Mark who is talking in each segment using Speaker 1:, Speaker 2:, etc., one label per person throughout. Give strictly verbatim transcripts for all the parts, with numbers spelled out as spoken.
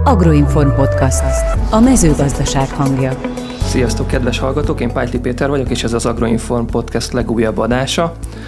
Speaker 1: Agroinform Podcast, a mezőgazdaság hangja.
Speaker 2: Sziasztok, kedves hallgatók! Én Pájtli Péter vagyok, és ez az Agroinform Podcast legújabb adása.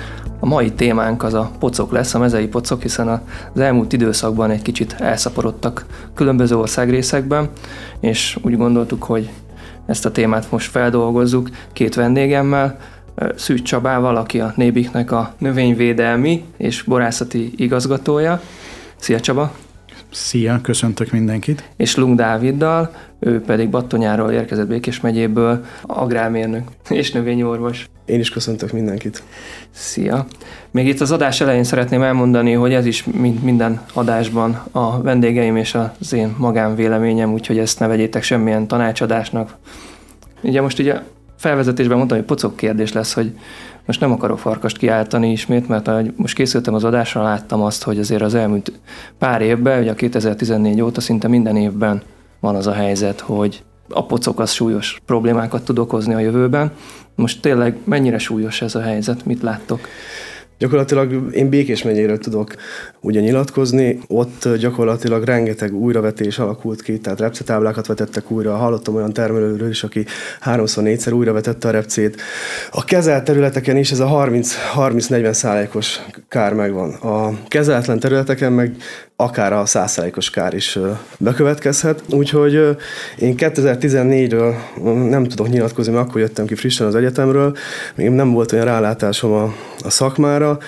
Speaker 2: A mai témánk az a pocok lesz, a mezei pocok, hiszen az elmúlt időszakban egy kicsit elszaporodtak különböző országrészekben, és úgy gondoltuk, hogy ezt a témát most feldolgozzuk két vendégemmel, Szűcs Csabával, aki a Nébiknek a növényvédelmi és borászati igazgatója. Szia Csaba!
Speaker 3: Szia, köszöntök mindenkit!
Speaker 2: És Lung Dáviddal, ő pedig Battonyáról érkezett, Békés megyéből, agrármérnök és növényorvos.
Speaker 4: Én is köszöntök mindenkit.
Speaker 2: Szia! Még itt az adás elején szeretném elmondani, hogy ez is mint minden adásban a vendégeim és az én magánvéleményem, úgyhogy ezt ne vegyétek semmilyen tanácsadásnak. Ugye most ugye felvezetésben mondtam, hogy pocok kérdés lesz, hogy most nem akarok farkast kiáltani ismét, mert ahogy most készültem az adásra, láttam azt, hogy azért az elmúlt pár évben, ugye a kétezer-tizennégy óta szinte minden évben van az a helyzet, hogy a pocok az súlyos problémákat tud okozni a jövőben. Most tényleg mennyire súlyos ez a helyzet? Mit láttok?
Speaker 4: Gyakorlatilag én Békés megyéről tudok ugye nyilatkozni, ott gyakorlatilag rengeteg újravetés alakult ki, tehát repcetáblákat vetettek újra, hallottam olyan termelőről is, aki háromszor, négyszer újra vetette a repcét. A kezelt területeken is ez a harminc-negyven százalékos kár megvan. A kezeletlen területeken meg akár a száz százalékos kár is bekövetkezhet. Úgyhogy én kétezer-tizennégyről nem tudok nyilatkozni, mert akkor jöttem ki frissen az egyetemről, még nem volt olyan rálátásom a, a szakmára,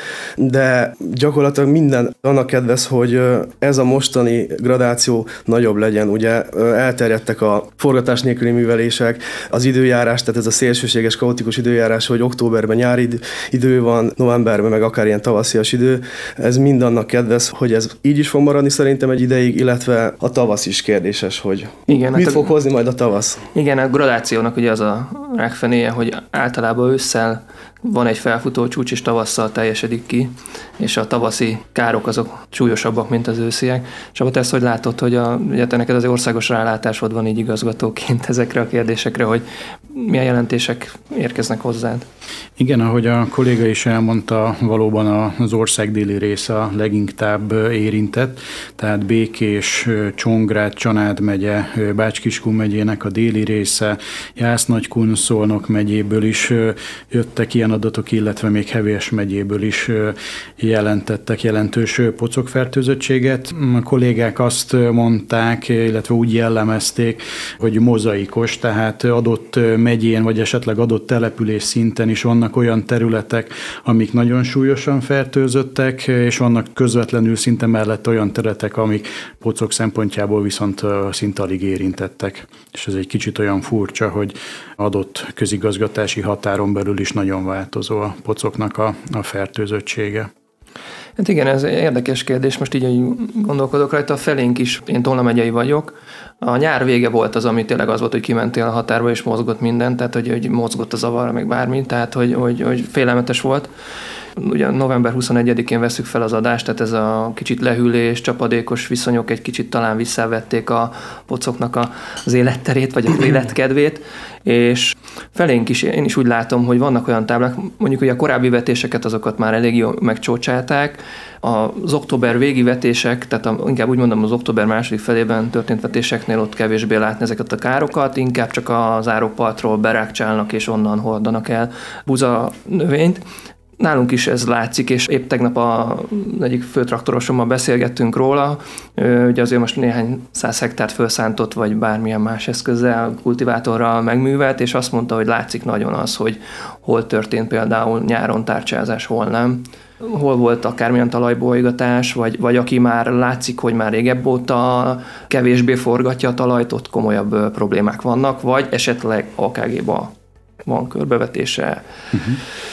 Speaker 4: de gyakorlatilag minden annak kedvez, hogy ez a mostani gradáció nagyobb legyen. Ugye elterjedtek a forgatás nélküli művelések, az időjárás, tehát ez a szélsőséges, kaotikus időjárás, hogy októberben nyári idő van, novemberben meg akár ilyen tavaszias idő. Ez mind annak kedvez, hogy ez így is fog maradni szerintem egy ideig, illetve a tavasz is kérdéses, hogy igen, mit hát fog a, hozni majd a tavasz.
Speaker 2: Igen, a gradációnak ugye az a rákfenéje, hogy általában ősszel van egy felfutó csúcs, és tavasszal teljesedik ki, és a tavaszi károk azok súlyosabbak, mint az ősziek. És abban te ezt hogy látod, hogy a, ugye te neked az országos rálátásod van így igazgatóként ezekre a kérdésekre, hogy milyen jelentések érkeznek hozzád?
Speaker 3: Igen, ahogy a kolléga is elmondta, valóban az ország déli része a leginkább érintett, tehát Békés, Csongrád, Csanád megye, Bács-Kiskun megyének a déli része, Jász-Nagykun, Szolnok megyéből is jöttek ilyen adatok, illetve még Heves megyéből is jelentettek jelentős pocokfertőzöttséget. A kollégák azt mondták, illetve úgy jellemezték, hogy mozaikos, tehát adott megyén, vagy esetleg adott település szinten is vannak olyan területek, amik nagyon súlyosan fertőzöttek, és vannak közvetlenül szinte mellett olyan területek, amik pocok szempontjából viszont szinte alig érintettek. És ez egy kicsit olyan furcsa, hogy adott közigazgatási határon belül is nagyon változó a pocoknak a, a fertőzöttsége.
Speaker 2: Hát igen, ez érdekes kérdés, most így gondolkodok rajta, a felénk is, én Tolna megyei vagyok, a nyár vége volt az, ami tényleg az volt, hogy kimentél a határba és mozgott minden, tehát hogy, hogy mozgott a zavarra, meg bármi, tehát hogy, hogy, hogy félelmetes volt. Ugye november huszonegyedikén veszük fel az adást, tehát ez a kicsit lehűlés, csapadékos viszonyok egy kicsit talán visszavették a pocoknak az életterét, vagy az életkedvét, és felénk is, én is úgy látom, hogy vannak olyan táblák, mondjuk hogy a korábbi vetéseket azokat már elég jól megcsócsálták, az október végi vetések, tehát a, inkább úgy mondom az október második felében történt vetéseknél ott kevésbé látni ezeket a károkat, inkább csak az árokpartról berákcsálnak és onnan hordanak el buza növényt. Nálunk is ez látszik, és épp tegnap a egyik főtraktorosommal beszélgettünk róla, ugye azért most néhány száz hektárt felszántott, vagy bármilyen más eszközzel, kultivátorral megművelt, és azt mondta, hogy látszik nagyon az, hogy hol történt például nyáron tárcsázás, hol nem. Hol volt akármilyen talajbolygatás, vagy, vagy aki már látszik, hogy már régebb óta kevésbé forgatja a talajt, ott komolyabb problémák vannak, vagy esetleg á ká gé-ba van körbevetése. Uh-huh.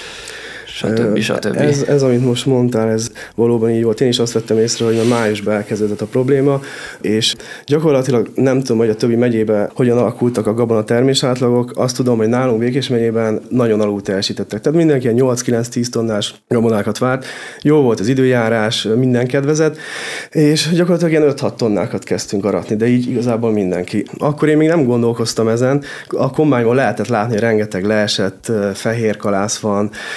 Speaker 2: Stb. Stb.
Speaker 4: Ez, ez, amit most mondtál, ez valóban így volt. Én is azt vettem észre, hogy a májusban elkezdődött a probléma, és gyakorlatilag nem tudom, hogy a többi megyében hogyan alakultak a gabona termésátlagok. Azt tudom, hogy nálunk Békés megyében nagyon alul teljesítettek. Tehát mindenki nyolc-kilenc-tíz tonnás gabonákat várt. Jó volt az időjárás, minden kedvezett, és gyakorlatilag ilyen öt-hat tonnákat kezdtünk aratni, de így igazából mindenki. Akkor én még nem gondolkoztam ezen. A kombányban lehetett látni, hogy rengeteg leesett fehér kalász van, és ami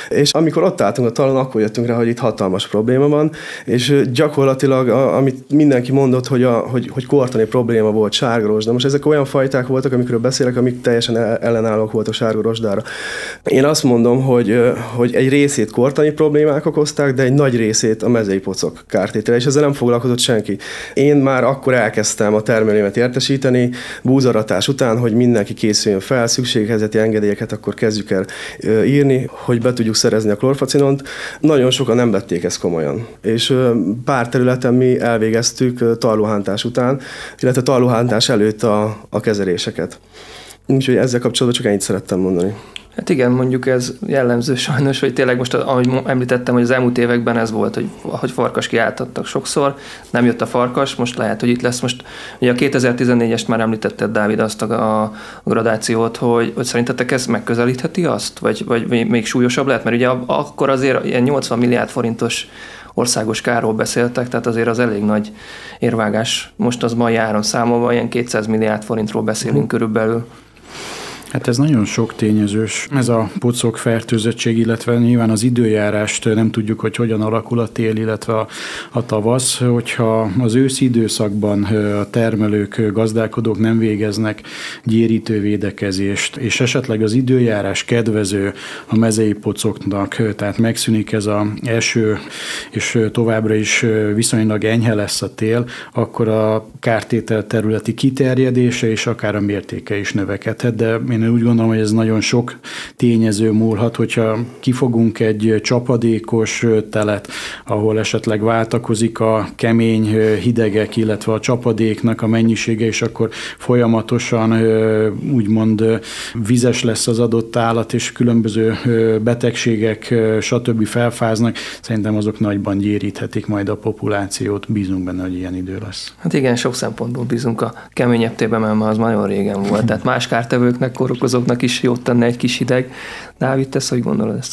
Speaker 4: amikor ott álltunk a talon, akkor jöttünk rá, hogy itt hatalmas probléma van, és gyakorlatilag, amit mindenki mondott, hogy, a, hogy, hogy kortani probléma volt, sárgarosda. Most ezek olyan fajták voltak, amikről beszélek, amik teljesen ellenállók voltak sárgarosdára. Én azt mondom, hogy, hogy egy részét kortani problémák okozták, de egy nagy részét a mezei pocok kártétele, és ezzel nem foglalkozott senki. Én már akkor elkezdtem a termelőmet értesíteni, búzaratás után, hogy mindenki készüljön fel, szükséghelyzeti engedélyeket akkor kezdjük el írni, hogy be tudjuk szerezni a klorfacinont. Nagyon sokan nem vették ezt komolyan. És pár területen mi elvégeztük tarlóhántás után, illetve tarlóhántás előtt a, a kezeléseket. Úgyhogy ezzel kapcsolatban csak ennyit szerettem mondani.
Speaker 2: Hát igen, mondjuk ez jellemző sajnos, hogy tényleg most, ahogy említettem, hogy az elmúlt években ez volt, hogy, hogy farkas kiáltattak sokszor, nem jött a farkas, most lehet, hogy itt lesz most. Ugye a kétezer-tizennégyest már említetted, Dávid, azt a, a gradációt, hogy, hogy szerintetek ez megközelítheti azt? Vagy, vagy még súlyosabb lehet? Mert ugye akkor azért ilyen nyolcvan milliárd forintos országos kárról beszéltek, tehát azért az elég nagy érvágás. Most az mai áron számolva ilyen kétszáz milliárd forintról beszélünk hmm. körülbelül.
Speaker 3: Hát ez nagyon sok tényezős. Ez a pocok fertőzöttség, illetve nyilván az időjárást nem tudjuk, hogy hogyan alakul a tél, illetve a, a tavasz. Hogyha az őszi időszakban a termelők, gazdálkodók nem végeznek gyérítő védekezést, és esetleg az időjárás kedvező a mezei pocoknak, tehát megszűnik ez az eső, és továbbra is viszonylag enyhe lesz a tél, akkor a kártétel területi kiterjedése és akár a mértéke is növekedhet, de én úgy gondolom, hogy ez nagyon sok tényező múlhat, hogyha kifogunk egy csapadékos telet, ahol esetleg váltakozik a kemény hidegek, illetve a csapadéknak a mennyisége, és akkor folyamatosan úgymond vizes lesz az adott állat, és különböző betegségek, stb. Felfáznak. Szerintem azok nagyban gyéríthetik majd a populációt. Bízunk benne, hogy ilyen idő lesz.
Speaker 2: Hát igen, sok szempontból bízunk a keményebb tében, mert az nagyon régen volt. Tehát más kártevőknek, kórokozóknak is jót tenne egy kis hideg. Dávid, te hogy gondolod ezt?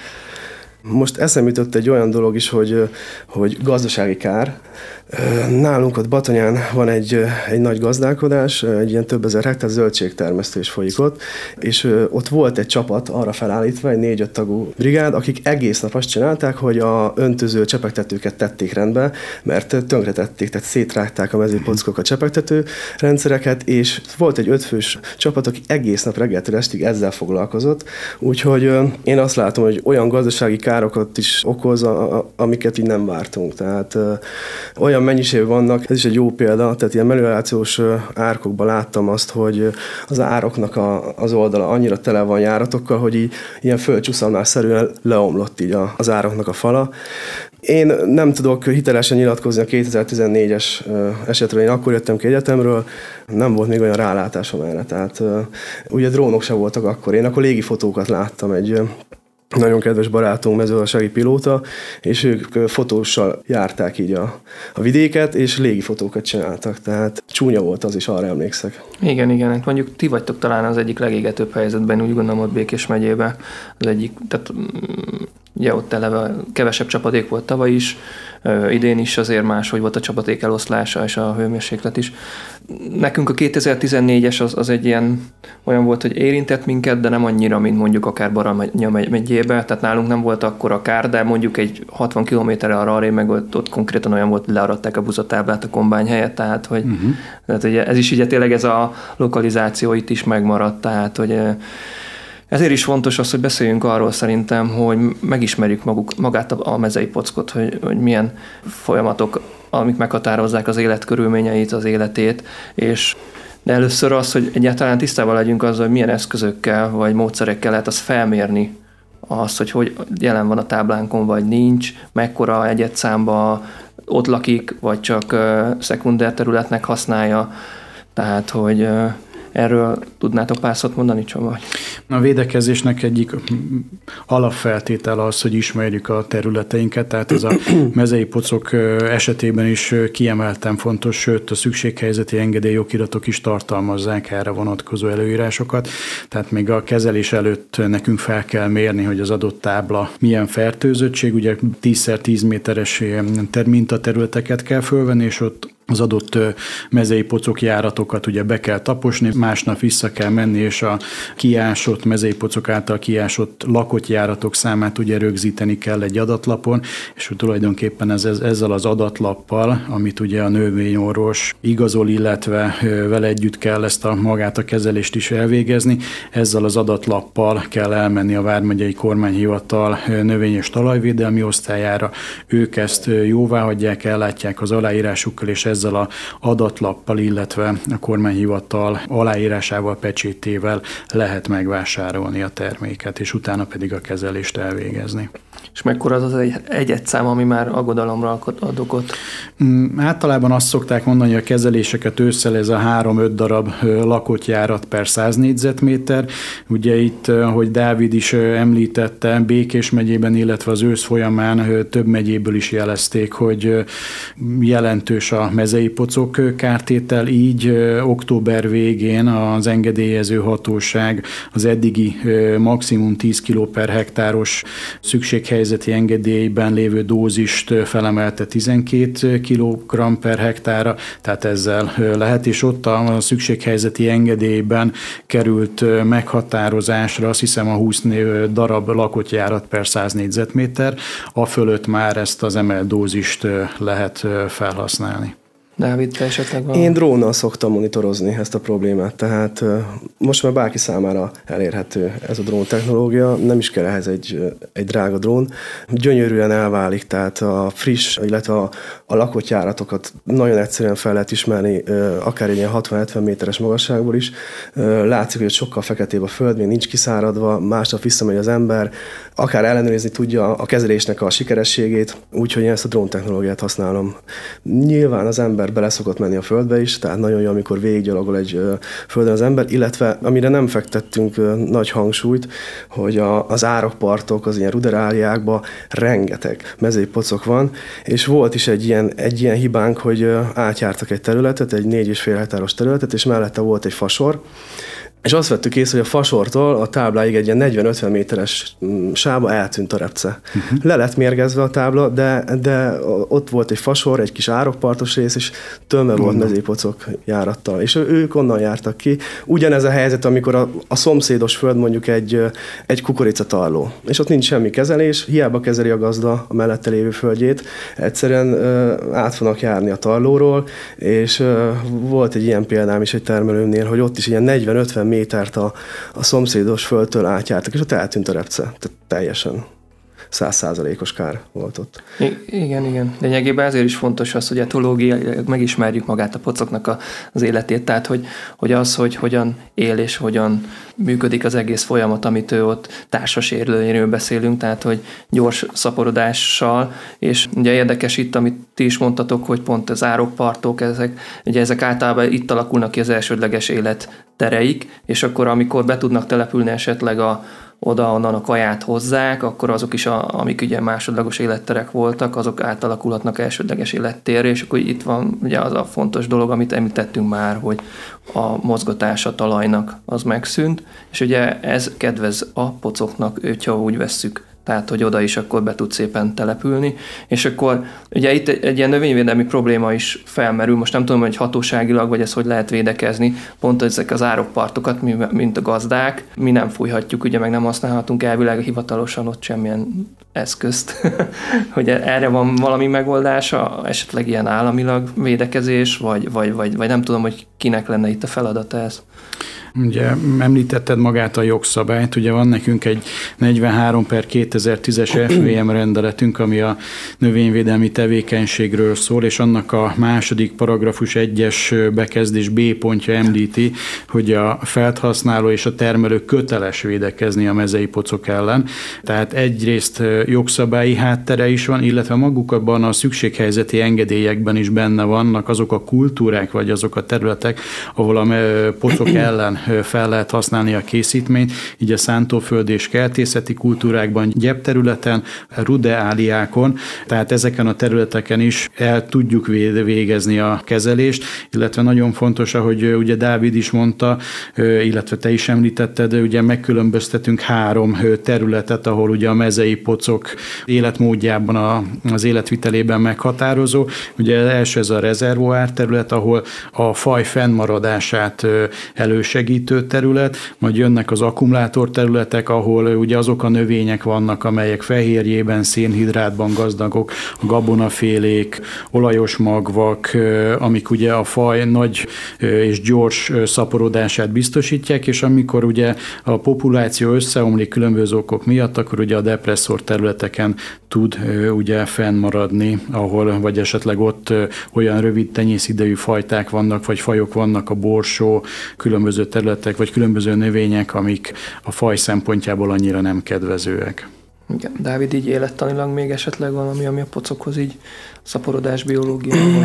Speaker 4: Most eszembe jutott egy olyan dolog is, hogy, hogy gazdasági kár. Nálunk ott Batanyán van egy, egy nagy gazdálkodás, egy ilyen több ezer hektár zöldségtermesztés folyik ott, és ott volt egy csapat arra felállítva, egy négy-öt tagú brigád, akik egész nap azt csinálták, hogy a öntöző csepegtetőket tették rendbe, mert tönkretették, tehát szétrágták a mezőpockok a csepegtető rendszereket, és volt egy ötfős csapat, aki egész nap reggeltől estig ezzel foglalkozott, úgyhogy én azt látom, hogy olyan gazdasági károkat is okoz, amiket így nem vártunk. Tehát olyan mennyiségben vannak, ez is egy jó példa, tehát ilyen meliorációs árkokban láttam azt, hogy az ároknak a, az oldala annyira tele van járatokkal, hogy így ilyen földcsúszamlásszerűen leomlott így a, az ároknak a fala. Én nem tudok hitelesen nyilatkozni a kétezer-tizennégyes esetről, én akkor jöttem ki egyetemről, nem volt még olyan rálátásom erre, tehát ugye drónok se voltak akkor, én akkor légifotókat láttam, egy nagyon kedves barátunk, mezőgazdasági pilóta, és ők fotóssal járták így a, a vidéket, és légifotókat csináltak, tehát csúnya volt az is, arra emlékszek.
Speaker 2: Igen, igen, mondjuk ti vagytok talán az egyik legégetőbb helyzetben, úgy gondolom, ott Békés megyében, az egyik, tehát ugye ott eleve kevesebb csapadék volt tavaly is, idén is azért máshogy volt a csapadék eloszlása és a hőmérséklet is. Nekünk a kétezer-tizennégyes az, az egy ilyen olyan volt, hogy érintett minket, de nem annyira, mint mondjuk akár Baranya megyébe, tehát nálunk nem volt akkora kár, de mondjuk egy hatvan kilométerre arra arra, meg ott, ott konkrétan olyan volt, hogy learadták a buzatáblát a kombány helyett, tehát hogy, uh-huh. tehát, hogy ez is ugye tényleg ez a lokalizáció itt is megmaradt, tehát hogy ezért is fontos az, hogy beszéljünk arról szerintem, hogy megismerjük maguk, magát a mezei pockot, hogy, hogy milyen folyamatok, amik meghatározzák az élet körülményeit, az életét, és de először az, hogy egyáltalán tisztában legyünk azzal, hogy milyen eszközökkel vagy módszerekkel lehet azt felmérni, azt, hogy, hogy jelen van a táblánkon, vagy nincs, mekkora egyedszámba ott lakik, vagy csak uh, szekunder területnek használja, tehát, hogy uh, erről tudnátok pár szót mondani, Csaba?
Speaker 3: A védekezésnek egyik alapfeltétele az, hogy ismerjük a területeinket, tehát ez a mezei pocok esetében is kiemelten fontos, sőt a szükséghelyzeti engedélyokiratok is tartalmazzák erre vonatkozó előírásokat, tehát még a kezelés előtt nekünk fel kell mérni, hogy az adott tábla milyen fertőzöttség, ugye tíz szer tíz méteres mintaterületeket kell fölvenni, és ott az adott mezei pocok járatokat ugye be kell taposni, másnap vissza kell menni, és a kiásott, mezei pocok által kiásott lakott járatok számát ugye rögzíteni kell egy adatlapon, és tulajdonképpen ez, ez, ezzel az adatlappal, amit ugye a növényorvos igazol, illetve vele együtt kell ezt a magát a kezelést is elvégezni, ezzel az adatlappal kell elmenni a Vármegyei Kormányhivatal növény- és talajvédelmi osztályára, ők ezt jóváhagyják, ellátják az aláírásukkal, és ezzel az adatlappal, illetve a kormányhivatal aláírásával, pecsétével lehet megvásárolni a terméket, és utána pedig a kezelést elvégezni.
Speaker 2: És mekkora az az egy szám, ami már aggodalomra ad okot?
Speaker 3: Mm, általában azt szokták mondani, hogy a kezeléseket ősszel ez a három-öt darab lakott járat per száz négyzetméter. Ugye itt, ahogy Dávid is említette, Békés megyében, illetve az ősz folyamán több megyéből is jelezték, hogy jelentős a mezei pocok kártétel, így október végén az engedélyező hatóság az eddigi maximum tíz kiló per hektáros szükséghelyzeti engedélyben lévő dózist felemelte tizenkét kilogramm per hektára, tehát ezzel lehet, és ott a szükséghelyzeti engedélyben került meghatározásra, azt hiszem a húsz darab lakott járat per száz négyzetméter, a fölött már ezt az emelt dózist lehet felhasználni.
Speaker 2: Dávid, te esetleg van?
Speaker 4: Én drónnal szoktam monitorozni ezt a problémát, tehát most már bárki számára elérhető ez a drón technológia, nem is kell ehhez egy, egy drága drón. Gyönyörűen elválik, tehát a friss, illetve a, a lakott járatokat nagyon egyszerűen fel lehet ismerni, akár egy ilyen hatvan-hetven méteres magasságból is. Látszik, hogy sokkal feketébb a föld, még nincs kiszáradva, másnap visszamegy az ember, akár ellenőrizni tudja a kezelésnek a sikerességét, úgyhogy én ezt a drón technológiát használom. Nyilván az ember bele szokott menni a földbe is, tehát nagyon jó, amikor végiggyalogol egy földön az ember, illetve amire nem fektettünk nagy hangsúlyt, hogy a, az árokpartok, az ilyen ruderáliákban rengeteg mezei pocok van, és volt is egy ilyen, egy ilyen hibánk, hogy átjártak egy területet, egy négy és fél hektáros területet, és mellette volt egy fasor, és azt vettük észre, hogy a fasortól a tábláig egy ilyen negyven-ötven méteres sávba eltűnt a repce. Uh-huh. Le lett mérgezve a tábla, de, de ott volt egy fasor, egy kis árokpartos rész, és tömve volt mezőpocok járattal. És ők onnan jártak ki. Ugyanez a helyzet, amikor a, a szomszédos föld mondjuk egy, egy kukoricatarló. És ott nincs semmi kezelés, hiába kezeli a gazda a mellette lévő földjét, egyszerűen uh, át fognak járni a tarlóról, és uh, volt egy ilyen példám is egy termelőmnél, hogy ott is ilyen negyven-ötven métert a, a szomszédos földtől átjártak, és ott eltűnt a repce. Tehát teljesen száz százalékos kár volt ott.
Speaker 2: I- igen, igen. Lényegében ezért is fontos az, hogy etológiailag megismerjük magát a pocoknak a, az életét, tehát hogy, hogy az, hogy hogyan él és hogyan működik az egész folyamat, amit ő ott társas érlőjéről beszélünk, tehát hogy gyors szaporodással, és ugye érdekes itt, amit ti is mondtatok, hogy pont az árokpartok, ezek, ugye ezek általában itt alakulnak ki az elsődleges élettereik, és akkor amikor be tudnak települni esetleg a oda, onnan a kaját hozzák, akkor azok is, a, amik ugye másodlagos életterek voltak, azok átalakulhatnak elsődleges élettérre, és akkor itt van ugye az a fontos dolog, amit említettünk már, hogy a mozgatás a talajnak az megszűnt, és ugye ez kedvez a pocoknak, hogyha úgy vesszük, tehát hogy oda is akkor be tud szépen települni, és akkor ugye itt egy, egy ilyen növényvédelmi probléma is felmerül, most nem tudom, hogy hatóságilag, vagy ezt hogy lehet védekezni, pont ezek az árokpartokat, mi, mint a gazdák, mi nem fújhatjuk, ugye meg nem használhatunk elvileg hivatalosan ott semmilyen eszközt, hogy erre van valami megoldása, esetleg ilyen államilag védekezés, vagy, vagy, vagy, vagy nem tudom, hogy kinek lenne itt a feladata ez.
Speaker 3: Ugye említetted magát a jogszabályt, ugye van nekünk egy negyvenhárom per kétezer-tízes ef vé em rendeletünk, ami a növényvédelmi tevékenységről szól, és annak a második paragrafus egyes bekezdés B pontja említi, hogy a felhasználó és a termelő köteles védekezni a mezei pocok ellen. Tehát egyrészt jogszabályi háttere is van, illetve magukban a szükséghelyzeti engedélyekben is benne vannak azok a kultúrák, vagy azok a területek, ahol a pocok ellen fel lehet használni a készítményt, így a szántóföld és kertészeti kultúrákban, gyepterületen, rudeáliákon, tehát ezeken a területeken is el tudjuk végezni a kezelést, illetve nagyon fontos, ahogy ugye Dávid is mondta, illetve te is említetted, ugye megkülönböztetünk három területet, ahol ugye a mezei pocok pocok életmódjában, a, az életvitelében meghatározó. Ugye első ez a rezervoár terület, ahol a faj fennmaradását elősegítő terület, majd jönnek az akkumulátor területek, ahol ugye azok a növények vannak, amelyek fehérjében, szénhidrátban gazdagok, a gabonafélék, olajos magvak, amik ugye a faj nagy és gyors szaporodását biztosítják, és amikor ugye a populáció összeomlik különböző okok miatt, akkor ugye a depresszor területeken tud ugye fennmaradni, ahol vagy esetleg ott olyan rövid tenyészidejű fajták vannak, vagy fajok vannak, a borsó, különböző területek, vagy különböző növények, amik a faj szempontjából annyira nem kedvezőek.
Speaker 2: Igen, Dávid, így élettanilag még esetleg valami, ami a pocokhoz így szaporodás biológiában?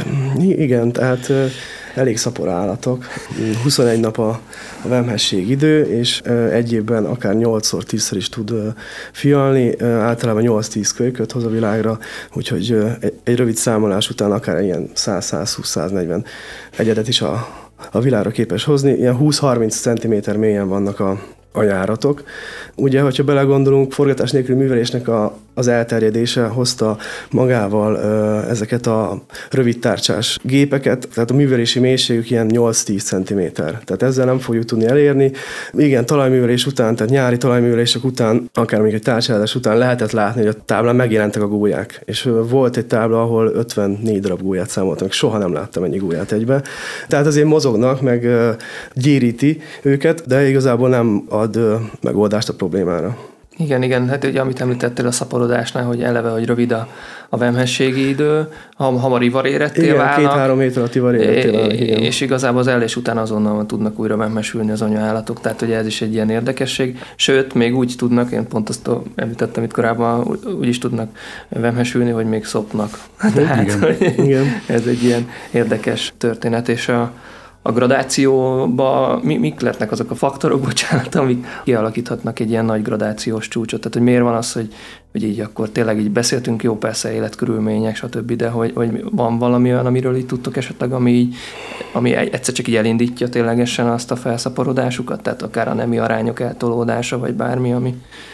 Speaker 4: Igen, tehát elég szapor állatok. huszonegy nap a, a vemhesség idő, és egy évben akár nyolcszor, tízszer is tud fialni. Általában nyolc-tíz kölyköt hoz a világra, úgyhogy egy rövid számolás után akár ilyen száz-százhúsz-száznegyven egyedet is a, a világra képes hozni. Ilyen húsz-harminc centiméter mélyen vannak a a járatok. Ugye, hogyha belegondolunk, forgatás nélküli művelésnek a, az elterjedése hozta magával ö, ezeket a rövid tárcsás gépeket, tehát a művelési mélységük ilyen nyolc-tíz centiméter. Tehát ezzel nem fogjuk tudni elérni. Igen, talajművelés után, tehát nyári talajművelések után, akár mondjuk egy tárcsázás után lehetett látni, hogy a táblán megjelentek a gólyák. És ö, volt egy tábla, ahol ötvennégy darab gólyát számoltam, meg soha nem láttam ennyi gólyát egybe. Tehát azért mozognak, meg ö, gyéríti őket, de igazából nem ad ö, megoldást a problémára.
Speaker 2: Igen, igen, hát ugye amit említettél a szaporodásnál, hogy eleve, hogy rövid a, a vemhességi idő, hamar ivaréretté
Speaker 4: igen,
Speaker 2: válnak.
Speaker 4: két-három hét alatt ivaréretté válnak, igen.
Speaker 2: És igazából az ellés után azonnal tudnak újra vemhesülni az anyaállatok, tehát ugye ez is egy ilyen érdekesség. Sőt, még úgy tudnak, én pont azt említettem itt korábban, úgy is tudnak vemhesülni, hogy még szopnak. Tehát,
Speaker 4: igen.
Speaker 2: Hogy
Speaker 4: igen.
Speaker 2: Ez egy ilyen érdekes történet, és a A gradációban mi, mik lehetnek azok a faktorok, bocsánat, amik kialakíthatnak egy ilyen nagy gradációs csúcsot? Tehát, hogy miért van az, hogy, hogy így akkor tényleg így beszéltünk, jó, persze életkörülmények, stb., de hogy, hogy van valami olyan, amiről így tudtok esetleg, ami, így, ami egyszer csak így elindítja ténylegesen azt a felszaporodásukat, tehát akár a nemi arányok eltolódása, vagy bármi, ami...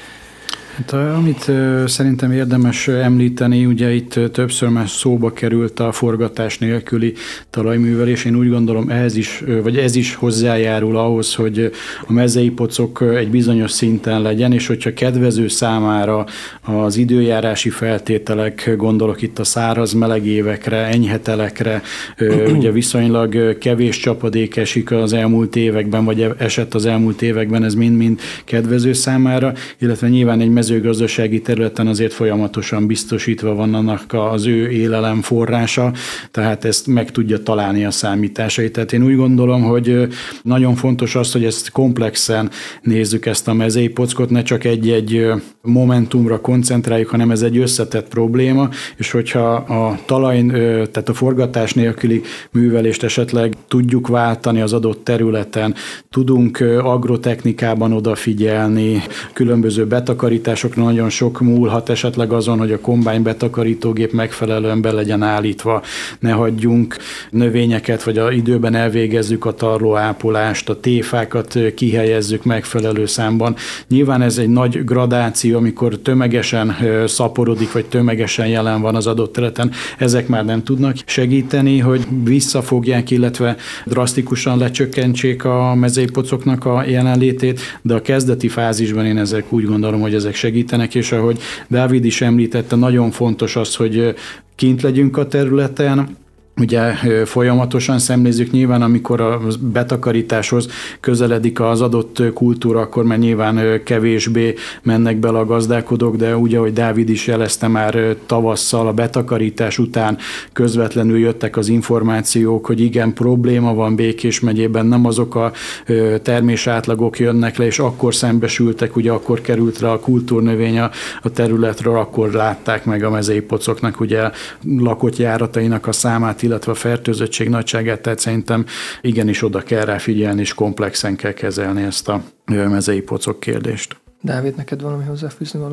Speaker 3: Hát, amit szerintem érdemes említeni, ugye itt többször már szóba került a forgatás nélküli talajművelés. Én úgy gondolom, ehhez is, vagy ez is hozzájárul ahhoz, hogy a mezei pocok egy bizonyos szinten legyen, és hogyha kedvező számára az időjárási feltételek, gondolok itt a száraz meleg évekre, enyhetelekre, ugye viszonylag kevés csapadék esik az elmúlt években, vagy esett az elmúlt években, ez mind-mind kedvező számára, illetve nyilván egy mezőgazdasági területen azért folyamatosan biztosítva van annak az ő élelem forrása, tehát ezt meg tudja találni a számításait. Tehát én úgy gondolom, hogy nagyon fontos az, hogy ezt komplexen nézzük ezt a mezei pockot, ne csak egy-egy momentumra koncentráljuk, hanem ez egy összetett probléma, és hogyha a talaj, tehát a forgatás nélküli művelést esetleg tudjuk váltani az adott területen, tudunk agrotechnikában odafigyelni, különböző betakarításokra nagyon sok múlhat esetleg azon, hogy a kombány betakarítógép megfelelően be legyen állítva, ne hagyjunk növényeket, vagy a időben elvégezzük a tarlóápolást, a téfákat kihelyezzük megfelelő számban. Nyilván ez egy nagy gradáció, amikor tömegesen szaporodik, vagy tömegesen jelen van az adott területen, ezek már nem tudnak segíteni, hogy visszafogják, illetve drasztikusan lecsökkentsék a mezei pocoknak a jelenlétét, de a kezdeti fázisban én ezek úgy gondolom, hogy ezek segítenek, és ahogy Dávid is említette, nagyon fontos az, hogy kint legyünk a területen, ugye folyamatosan szemlézzük, nyilván amikor a betakarításhoz közeledik az adott kultúra, akkor már nyilván kevésbé mennek bele a gazdálkodók, de úgy, ahogy Dávid is jelezte, már tavasszal a betakarítás után közvetlenül jöttek az információk, hogy igen, probléma van Békés megyében, nem azok a termésátlagok jönnek le, és akkor szembesültek, ugye akkor került rá a kultúrnövény a, a területről, akkor látták meg a mezei pocoknak ugye lakott járatainak a számát, illetve a fertőzöttség nagyságát, tehát szerintem igenis oda kell rá figyelni, és komplexen kell kezelni ezt a mezei pocok kérdést.
Speaker 2: Dávid, neked valami hozzáfűzni valód?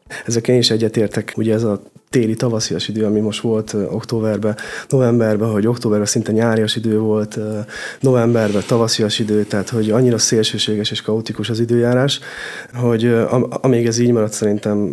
Speaker 4: Ezeken is egyetértek, ugye ez a téli tavaszias idő, ami most volt októberben, novemberben, hogy októberben szinte nyárias idő volt, novemberben tavaszias idő, tehát hogy annyira szélsőséges és kaotikus az időjárás, hogy amíg ez így maradt, szerintem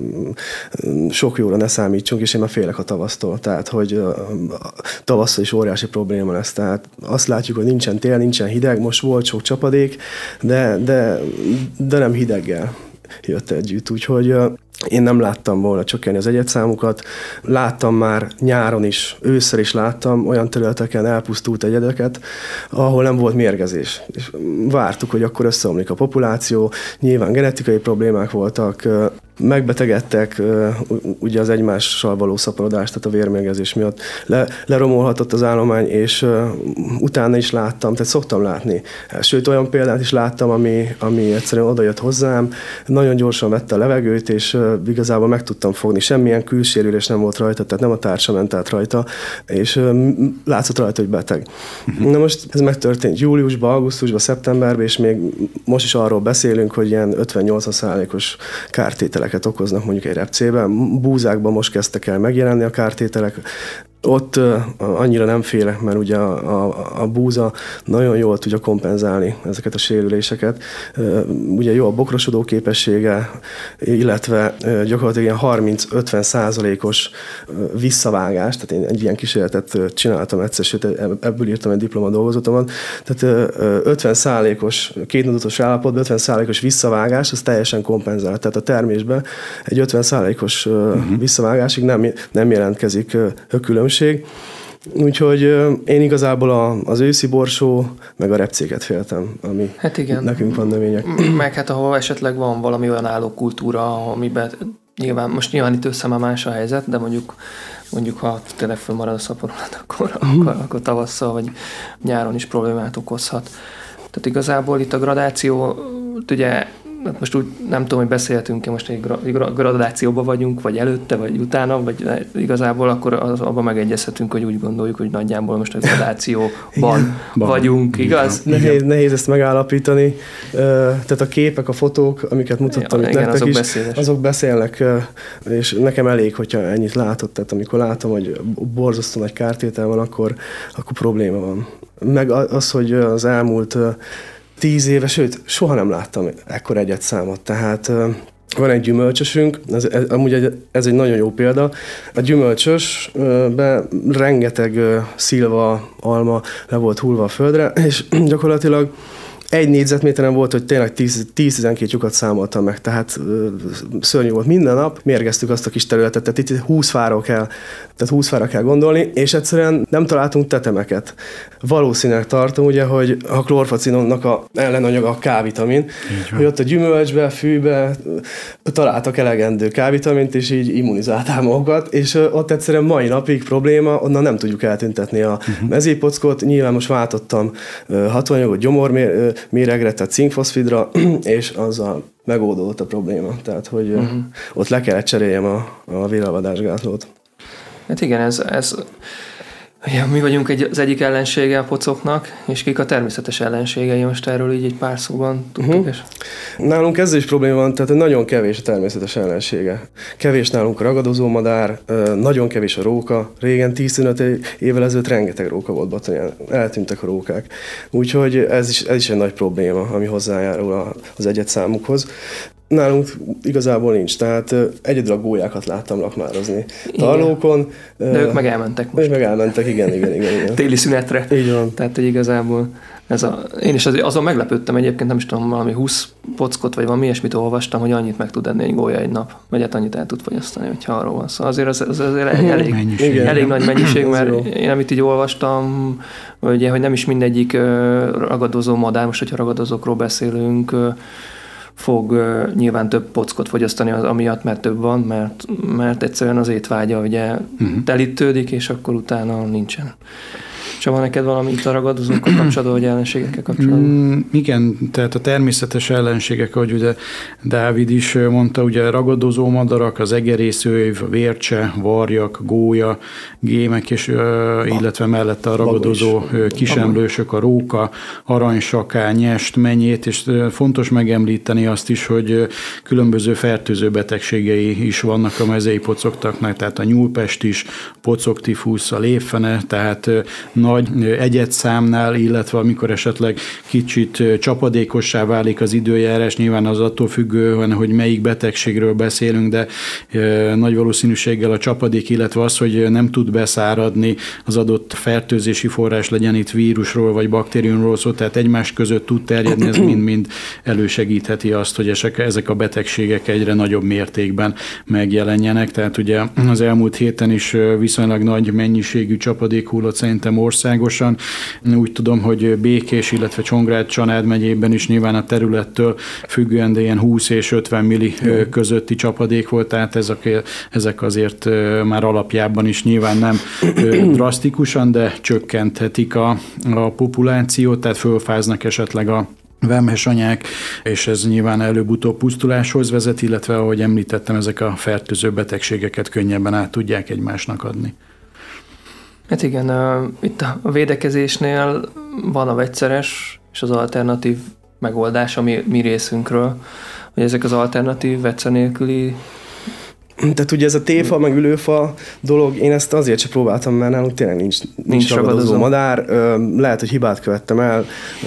Speaker 4: sok jóra ne számítsunk, és én már félek a tavasztól, tehát hogy tavasszal is óriási probléma lesz, tehát azt látjuk, hogy nincsen tél, nincsen hideg, most volt sok csapadék, de, de, de nem hideggel jött együtt, úgyhogy én nem láttam volna csökkenni az egyedszámukat. Láttam már nyáron is, ősszel is láttam olyan területeken elpusztult egyedeket, ahol nem volt mérgezés. És vártuk, hogy akkor összeomlik a populáció, nyilván genetikai problémák voltak, megbetegedtek, ugye az egymással való szaporodás, tehát a vérmérgezés miatt le, leromolhatott az állomány, és utána is láttam, tehát szoktam látni. Sőt, olyan példát is láttam, ami, ami egyszerűen odajött hozzám, nagyon gyorsan vette a levegőt, és igazából meg tudtam fogni. Semmilyen külsérülés nem volt rajta, tehát nem a társa ment át rajta, és látszott rajta, hogy beteg. Uh-huh. Na most ez megtörtént júliusban, augusztusban, szeptemberben, és még most is arról beszélünk, hogy ilyen ötven-nyolcvan százalékos kártételeket okoznak mondjuk egy repcében. Búzákban most kezdtek el megjelenni a kártételek. Ott uh, annyira nem félek, mert ugye a, a, a búza nagyon jól tudja kompenzálni ezeket a sérüléseket. Uh, ugye jó a bokrosodó képessége, illetve uh, gyakorlatilag ilyen harminc-ötven százalékos uh, visszavágás, tehát én egy ilyen kísérletet uh, csináltam egyszer, sőt ebből írtam egy diplomadolgozatomat. Tehát uh, ötven százalékos kétmondatos állapotban ötven százalékos visszavágás, az teljesen kompenzál. Tehát a termésben egy ötven százalékos uh, uh-huh. visszavágásig nem, nem jelentkezik uh, különbség. Úgyhogy én igazából a, az őszi borsó, meg a repcéket féltem, ami
Speaker 2: hát igen.
Speaker 4: nekünk van növények.
Speaker 2: Meg hát ahol esetleg van valami olyan állókultúra, amiben nyilván, most nyilván itt össze már más a helyzet, de mondjuk, mondjuk ha tényleg fölmarad a szaporulat, akkor, uh-huh. akkor, akkor tavasszal vagy nyáron is problémát okozhat. Tehát igazából itt a gradáció, ugye most úgy nem tudom, hogy beszélhetünk-e most egy gradációban vagyunk, vagy előtte, vagy utána, vagy igazából akkor az, abban megegyezhetünk, hogy úgy gondoljuk, hogy nagyjából most a gradációban vagyunk, igaz?
Speaker 4: Nehéz, nehéz ezt megállapítani. Tehát a képek, a fotók, amiket mutattam ja, itt
Speaker 2: igen,
Speaker 4: nektek
Speaker 2: azok
Speaker 4: is,
Speaker 2: beszédes.
Speaker 4: azok beszélnek, és nekem elég, hogyha ennyit látott, tehát amikor látom, hogy borzasztó nagy kártétel van, akkor, akkor probléma van. Meg az, hogy az elmúlt tíz éve, sőt, soha nem láttam ekkor egyet számot. Tehát van egy gyümölcsösünk, ez, ez, amúgy egy, ez egy nagyon jó példa. A gyümölcsösben rengeteg szilva, alma le volt hullva a földre, és gyakorlatilag egy négyzetméteren volt, hogy tényleg tíz-tizenkét lyukat számoltam meg, tehát ö, szörnyű volt minden nap, mérgeztük azt a kis területet, tehát itt húsz fáról kell, tehát húsz fára kell gondolni, és egyszerűen nem találtunk tetemeket. Valószínűleg tartom, ugye, hogy a klorfacinonnak a ellenanyaga a K-vitamin, hogy ott a gyümölcsbe, fűbe találtak elegendő K-vitamint, és így immunizálták magukat, és ott egyszerűen mai napig probléma, onnan nem tudjuk eltüntetni a uh-huh. mezépockot. Nyilván most váltottam hatóanyagot, gyomorméregre, tehát cinkfoszfidra, és azzal megoldódott a probléma. Tehát, hogy uh-huh. ott le kellett cseréljem a, a véralvadásgátlót.
Speaker 2: Hát igen, ez, ez ja, mi vagyunk egy, az egyik ellensége a pocoknak, és kik a természetes ellenségei, most erről így egy pár szóban tudtuk. Uh-huh. És...
Speaker 4: Nálunk ezzel is probléma van, tehát nagyon kevés a természetes ellensége. Kevés nálunk a ragadozó madár, nagyon kevés a róka. Régen tíz-tizenöt évvel ezelőtt rengeteg róka volt Batonyan, eltűntek a rókák. Úgyhogy ez is, ez is egy nagy probléma, ami hozzájárul az egyedszámukhoz. Nálunk igazából nincs, tehát egyedül a gólyákat láttam lakmározni tarlókon.
Speaker 2: De ők meg elmentek most.
Speaker 4: Ők meg elmentek, igen, igen, igen. igen.
Speaker 2: Téli szünetre.
Speaker 4: Így van.
Speaker 2: Tehát, hogy igazából ez a, én is az, azon meglepődtem egyébként, nem is tudom, valami húsz pockot, vagy valami ilyesmit olvastam, hogy annyit meg tud enni egy gólya egy nap, vagy hát annyit el tud fogyasztani, hogyha arról van szó. Szóval azért az, az azért elég, elég, elég nagy mennyiség, mert én amit így olvastam, ugye, hogy nem is mindegyik ragadozó madár, most hogyha ragadozókról beszélünk, fog uh, nyilván több pockot fogyasztani az amiatt, mert több van, mert, mert egyszerűen az étvágya ugye uh-huh. telítődik, és akkor utána nincsen. Csaba, neked valami itt a ragadozókkal kapcsolatban, vagy ellenségekkel kapcsolatban?
Speaker 3: Mm, igen, tehát a természetes ellenségek, ahogy ugye Dávid is mondta, ugye ragadozó madarak, az egerészőjv, a vércse, varjak, gólya, gémek, és, illetve mellette a ragadozó kisemlősök, a róka, aranysaká, nyest, menyét, és fontos megemlíteni azt is, hogy különböző fertőző betegségei is vannak a mezei pocoktaknak, tehát a nyúlpest is, pocoktifusz, a lépfene, tehát nagy egyedszámnál, illetve amikor esetleg kicsit csapadékossá válik az időjárás, nyilván az attól függően, hogy melyik betegségről beszélünk, de nagy valószínűséggel a csapadék, illetve az, hogy nem tud beszáradni az adott fertőzési forrás, legyen itt vírusról vagy baktériumról szó, tehát egymás között tud terjedni, ez mind-mind elősegítheti azt, hogy ezek a betegségek egyre nagyobb mértékben megjelenjenek. Tehát ugye az elmúlt héten is viszonylag nagy mennyiségű csapadék hullott szerintem országosan. Úgy tudom, hogy Békés, illetve Csongrád-Csanád megyében is nyilván a területtől függően, de ilyen húsz és ötven milli közötti csapadék volt, tehát ezek, ezek azért már alapjában is nyilván nem drasztikusan, de csökkenthetik a, a populációt, tehát fölfáznak esetleg a vemhesanyák, és ez nyilván előbb-utóbb pusztuláshoz vezet, illetve ahogy említettem, ezek a fertőző betegségeket könnyebben át tudják egymásnak adni.
Speaker 2: Hát igen, itt a védekezésnél van a vegyszeres és az alternatív megoldás a mi, mi részünkről, hogy ezek az alternatív vegyszer nélküli.
Speaker 4: Tehát ugye ez a téfa, meg ülőfa dolog, én ezt azért sem próbáltam, mert nálunk tényleg nincs, nincs, nincs ragadozó, ragadozó madár. Lehet, hogy hibát követtem el,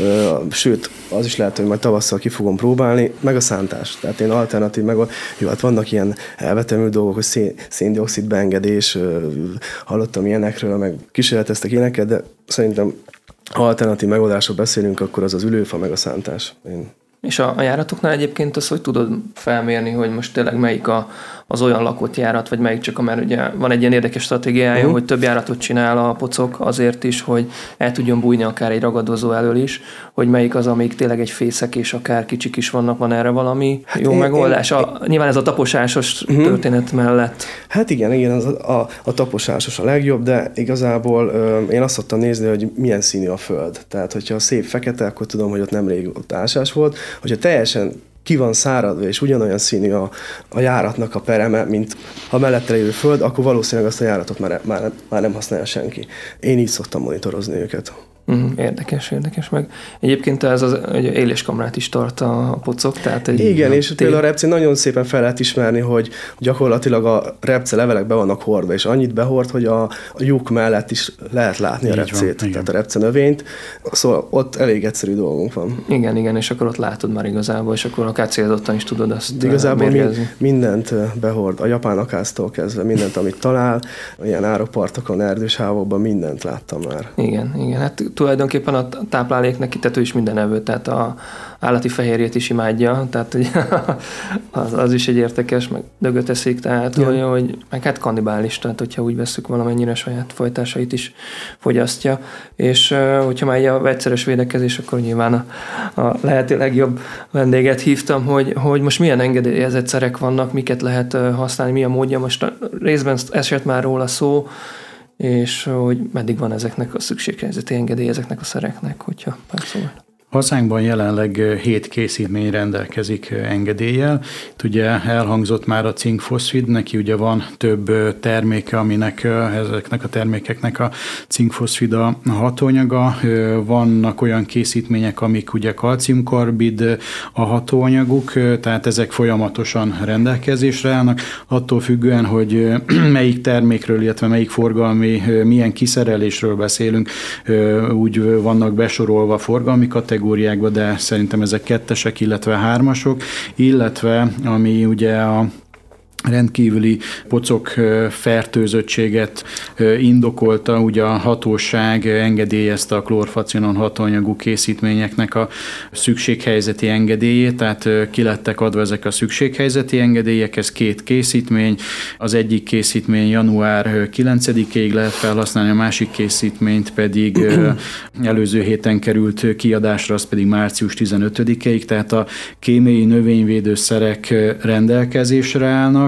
Speaker 4: sőt, az is lehet, hogy majd tavasszal ki fogom próbálni, meg a szántás. Tehát én alternatív, meg a, jó, hát vannak ilyen elvetemült dolgok, hogy szén, széndioxid beengedés, hallottam ilyenekről, meg kísérleteztek ilyeneket, de szerintem alternatív megoldásról beszélünk, akkor az az ülőfa, meg a szántás. Én
Speaker 2: És a, a járatoknál egyébként az, hogy tudod felmérni, hogy most tényleg melyik a, az olyan lakott járat, vagy melyik csak, mert ugye van egy ilyen érdekes stratégiája, uh-huh. hogy több járatot csinál a pocok azért is, hogy el tudjon bújni akár egy ragadozó elől is, hogy melyik az, amelyik tényleg egy fészek, és akár kicsik is vannak, van erre valami hát jó én, megoldás. A, én, nyilván ez a taposásos uh-huh. történet mellett.
Speaker 4: Hát igen, igen, az a, a, a taposásos a legjobb, de igazából ö, én azt szoktam nézni, hogy milyen színű a föld. Tehát, hogyha szép fekete, akkor tudom, hogy ott nemrég ott ásás volt. Hogyha teljesen ki van száradva, és ugyanolyan színű a, a járatnak a pereme, mint a mellette lévő föld, akkor valószínűleg azt a járatot már, már, már nem használja senki. Én így szoktam monitorozni őket.
Speaker 2: Mm, érdekes, érdekes meg. Egyébként ez az éléskamrát is tart a pocok. Tehát egy
Speaker 4: igen, és tél... például a repcén nagyon szépen fel lehet ismerni, hogy gyakorlatilag a repce levelek be vannak hordva, és annyit behord, hogy a, a lyuk mellett is lehet látni így a repcét, van, tehát a repce növényt. Szóval ott elég egyszerű dolgunk van.
Speaker 2: Igen, igen, és akkor ott látod már igazából, és akkor akár célzottan is tudod azt
Speaker 4: de igazából mérgezni. Mindent behord, a japán akáctól kezdve, mindent, amit talál, ilyen árokpartokon, erdősávokban, mindent láttam már.
Speaker 2: Igen, igen, hát tulajdonképpen a táplálék neki, tehát ő is minden evő, tehát a állati fehérjét is imádja, tehát ugye, az, az is egy értekes, meg dögöt eszik, tehát ja. hogy, hogy, meg hát kannibális, tehát hogyha úgy vesszük, valamennyire saját folytásait is fogyasztja, és hogyha már a vegyszeres védekezés, akkor nyilván a, a lehető legjobb vendéget hívtam, hogy, hogy most milyen engedélyezett szerek vannak, miket lehet használni, mi a módja, most a részben esett már róla szó, és hogy meddig van ezeknek a szükséghelyzeti engedély ezeknek a szereknek, hogyha pár szóval.
Speaker 3: Hazánkban jelenleg hét készítmény rendelkezik engedéllyel. Itt ugye elhangzott már a cinkfoszfid, neki ugye van több terméke, aminek ezeknek a termékeknek a cinkfoszfid a hatóanyaga. Vannak olyan készítmények, amik ugye kalciumkarbid a hatóanyaguk, tehát ezek folyamatosan rendelkezésre állnak. Attól függően, hogy melyik termékről, illetve melyik forgalmi, milyen kiszerelésről beszélünk, úgy vannak besorolva forgalmi kategóriák, de szerintem ezek kettesek, illetve hármasok, illetve ami ugye a rendkívüli pocok fertőzöttséget indokolta, ugye a hatóság engedélyezte a klorfacinon hatóanyagú készítményeknek a szükséghelyzeti engedélyét, tehát ki lettek adva ezek a szükséghelyzeti engedélyek, ez két készítmény, az egyik készítmény január kilencedikéig lehet felhasználni, a másik készítményt pedig előző héten került kiadásra, az pedig március tizenötödikéig, tehát a kémiai növényvédőszerek rendelkezésre állnak,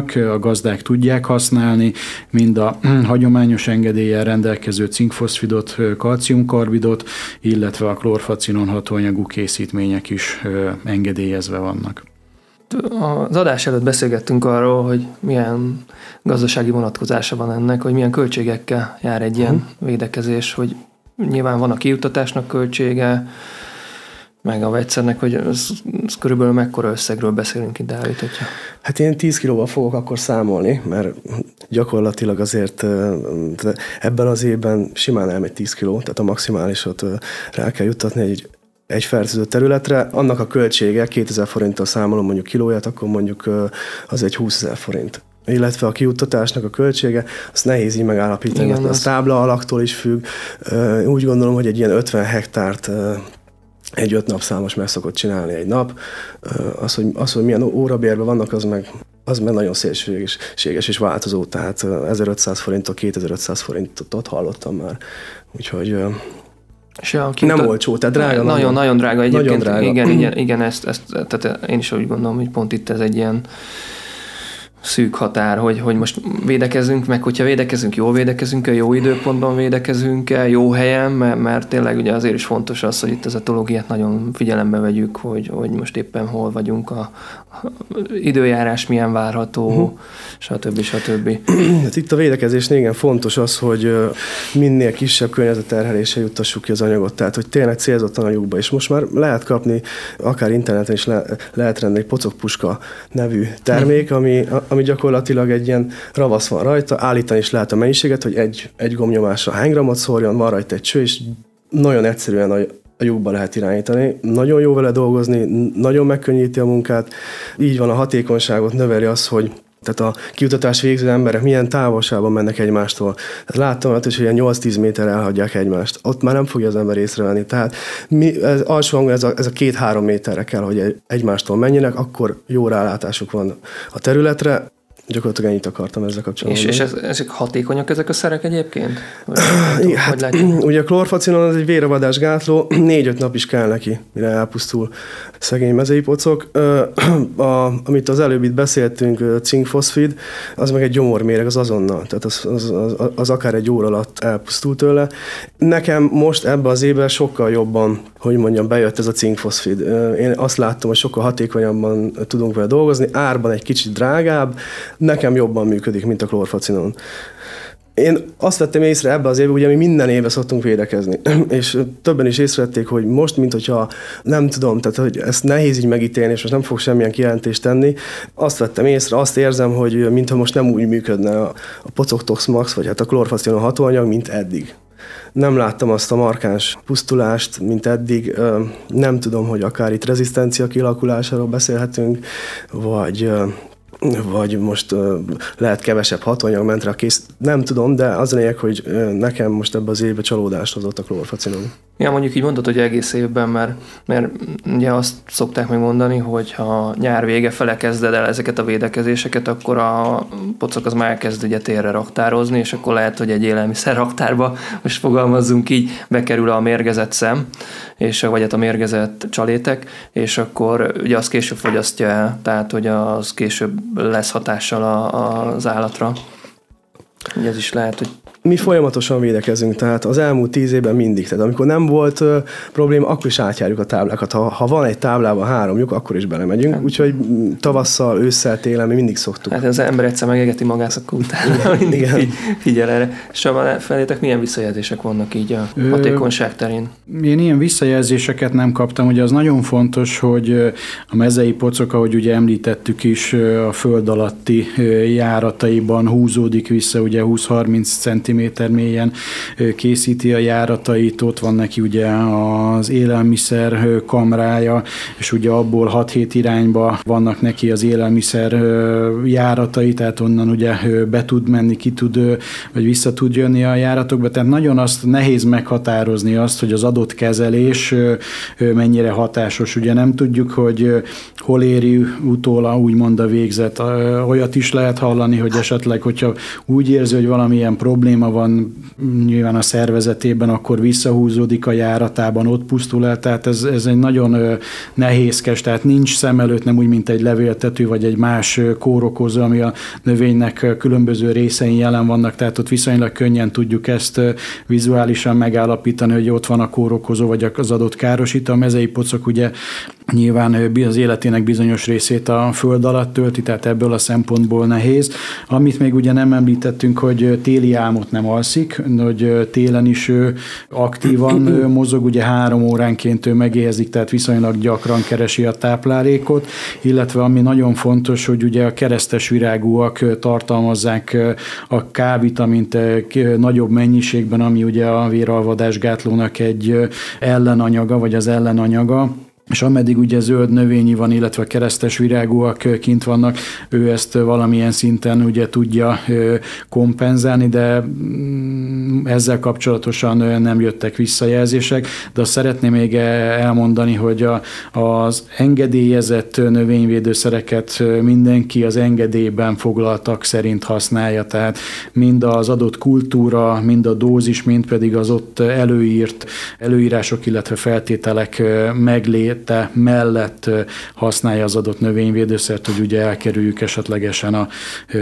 Speaker 3: vannak, a gazdák tudják használni, mind a hagyományos engedéllyel rendelkező cinkfoszfidot, kalciumkarbidot, illetve a klorfacinon hatóanyagú készítmények is engedélyezve vannak.
Speaker 2: Az adás előtt beszélgettünk arról, hogy milyen gazdasági vonatkozása van ennek, hogy milyen költségekkel jár egy ilyen védekezés, hogy nyilván van a kijuttatásnak költsége, meg a vegyszernek, hogy ez, ez körülbelül mekkora összegről beszélünk itt, Dávid, hogyha...
Speaker 4: Hát én tíz kilóval fogok akkor számolni, mert gyakorlatilag azért ebben az évben simán elmegy tíz kiló, tehát a maximálisot rá kell juttatni egy egy fertőzött területre, annak a költsége kétezer forinttal számolom mondjuk kilóját, akkor mondjuk az egy húszezer forint. Illetve a kijuttatásnak a költsége, azt nehéz így megállapítani, igen, mert az... a tábla alaktól is függ. Úgy gondolom, hogy egy ilyen ötven hektárt egy öt napszámos meg szokott csinálni egy nap. Az, hogy, az, hogy milyen órabérben vannak, az meg, az meg nagyon szélsőséges és változó, tehát ezerötszáz forinttól kétezer-ötszáz forintot hallottam már. Úgyhogy...
Speaker 2: És a
Speaker 4: kiutat... Nem olcsó, tehát drága.
Speaker 2: Nagyon, nagyon drága egyébként.
Speaker 4: Nagyon drága.
Speaker 2: Igen, igen, igen ezt, ezt, tehát én is úgy gondolom, hogy pont itt ez egy ilyen szűk határ, hogy, hogy most védekezünk, meg hogyha védekezünk, jól védekezünk-e, jó időpontban védekezünk-e, jó helyen, mert, mert tényleg ugye azért is fontos az, hogy itt az etológiát nagyon figyelembe vegyük, hogy, hogy most éppen hol vagyunk, a, a időjárás milyen várható, uh-huh. stb. stb.
Speaker 4: Hát itt a védekezésnél igen fontos az, hogy minél kisebb környezetterheléssel juttassuk ki az anyagot, tehát hogy tényleg célzottan a lyukba, és most már lehet kapni, akár interneten is le, lehet rendelni pocokpuska nevű termék, ami ami gyakorlatilag egy ilyen ravasz van rajta, állítani is lehet a mennyiséget, hogy egy, egy gombnyomásra hány grammot szórjon, van rajta egy cső, és nagyon egyszerűen a, a lyukba lehet irányítani. Nagyon jó vele dolgozni, nagyon megkönnyíti a munkát, így van a hatékonyságot, növeli az, hogy tehát a kiutatás végző emberek milyen távolságban mennek egymástól. Tehát láttam olyat is, hogy ilyen nyolc-tíz méter elhagyják egymást. Ott már nem fogja az ember észrevenni. Tehát mi, ez, alsó hangon ez a, ez a két-három méterre kell, hogy egy, egymástól menjenek, akkor jó rálátásuk van a területre. Gyakorlatilag ennyit akartam ezzel kapcsolatban.
Speaker 2: És, és ez, ezek hatékonyak ezek a szerek egyébként?
Speaker 4: Vagy, hát, ugye a klorfacinon az egy véravadás gátló, négy-öt nap is kell neki, mire elpusztul szegény mezei pocok. A, amit az előbb itt beszéltünk, cinkfoszfid, az meg egy gyomorméreg, az azonnal, tehát az, az, az, az akár egy óra alatt elpusztul tőle. Nekem most ebben az évben sokkal jobban, hogy mondjam, bejött ez a cinkfoszfid. Én azt láttam, hogy sokkal hatékonyabban tudunk vele dolgozni, árban egy kicsit drágább, nekem jobban működik, mint a klorfacinon. Én azt vettem észre ebbe az évben, ugye mi minden évben szoktunk védekezni, és többen is észrevették, hogy most, mint hogyha nem tudom, tehát hogy ezt nehéz így megítélni, és most nem fog semmilyen kijelentést tenni, azt vettem észre, azt érzem, hogy mintha most nem úgy működne a, a Pocoktox Max, vagy hát a klorfacinon hatóanyag, mint eddig. Nem láttam azt a markáns pusztulást, mint eddig. Nem tudom, hogy akár itt rezisztencia kialakulásáról beszélhetünk, vagy... vagy most uh, lehet kevesebb hatóanyag ment rá a kész. Nem tudom, de az a lényeg, hogy uh, nekem most ebben az évben csalódást hozott a klorfacinon.
Speaker 2: Ja, mondjuk így mondod, hogy egész évben, mert, mert ugye azt szokták megmondani, hogy ha nyár vége fele kezded el ezeket a védekezéseket, akkor a pocok az már elkezd ugye térre raktározni, és akkor lehet, hogy egy élelmiszer raktárba, most fogalmazzunk így, bekerül a mérgezett szem, és, vagy hát a mérgezett csalétek, és akkor ugye az később fogyasztja el, tehát hogy az később lesz hatással a, az állatra. Ugye ez is lehet, hogy
Speaker 4: mi folyamatosan védekezünk, tehát az elmúlt tíz évben mindig. Tehát amikor nem volt uh, probléma, akkor is átjárjuk a táblákat. Ha, ha van egy táblában három lyuk, akkor is belemegyünk. Hát. Úgyhogy tavasszal, ősszel, télen mi mindig szoktuk.
Speaker 2: Hát az ember egyszer megegeti magát, akkor utána mindig igen. Figy- figyel erre. És felétek milyen visszajelzések vannak így a Ö, hatékonyság terén?
Speaker 3: Én ilyen visszajelzéseket nem kaptam. Ugye az nagyon fontos, hogy a mezei pocok, ahogy ugye említettük is, a föld alatti járataiban húzódik vissza, ugye húsz-harminc centiméter mélyen készíti a járatait, ott van neki ugye az élelmiszer kamrája, és ugye abból hat-hét irányba vannak neki az élelmiszer járatai, tehát onnan ugye be tud menni, ki tud, vagy vissza tud jönni a járatokba, tehát nagyon azt nehéz meghatározni azt, hogy az adott kezelés mennyire hatásos. Ugye nem tudjuk, hogy hol éri utóla úgymond a végzet. Olyat is lehet hallani, hogy esetleg, hogyha úgy érzi, hogy valamilyen probléma probléma van nyilván a szervezetében, akkor visszahúzódik a járatában, ott pusztul el, tehát ez, ez egy nagyon nehézkes, tehát nincs szem előtt, nem úgy, mint egy levéltető, vagy egy más kórokozó, ami a növénynek különböző részein jelen vannak, tehát ott viszonylag könnyen tudjuk ezt vizuálisan megállapítani, hogy ott van a kórokozó, vagy az adott károsító. A mezei pocok ugye nyilván az életének bizonyos részét a föld alatt tölti, tehát ebből a szempontból nehéz. Amit még ugye nem említettünk, hogy téli álmot nem alszik, hogy télen is aktívan mozog, ugye három óránként ő megéhezik, tehát viszonylag gyakran keresi a táplálékot, illetve ami nagyon fontos, hogy ugye a keresztes virágúak tartalmazzák a K-vitamint nagyobb mennyiségben, ami ugye a véralvadásgátlónak egy ellenanyaga, vagy az ellenanyaga, és ameddig ugye zöld növényi van, illetve keresztes virágúak kint vannak, ő ezt valamilyen szinten ugye tudja kompenzálni, de ezzel kapcsolatosan nem jöttek visszajelzések, de azt szeretném még elmondani, hogy a, az engedélyezett növényvédőszereket mindenki az engedélyben foglaltak szerint használja, tehát mind az adott kultúra, mind a dózis, mind pedig az ott előírt előírások, illetve feltételek meglét mellett használja az adott növényvédőszert, hogy ugye elkerüljük esetlegesen a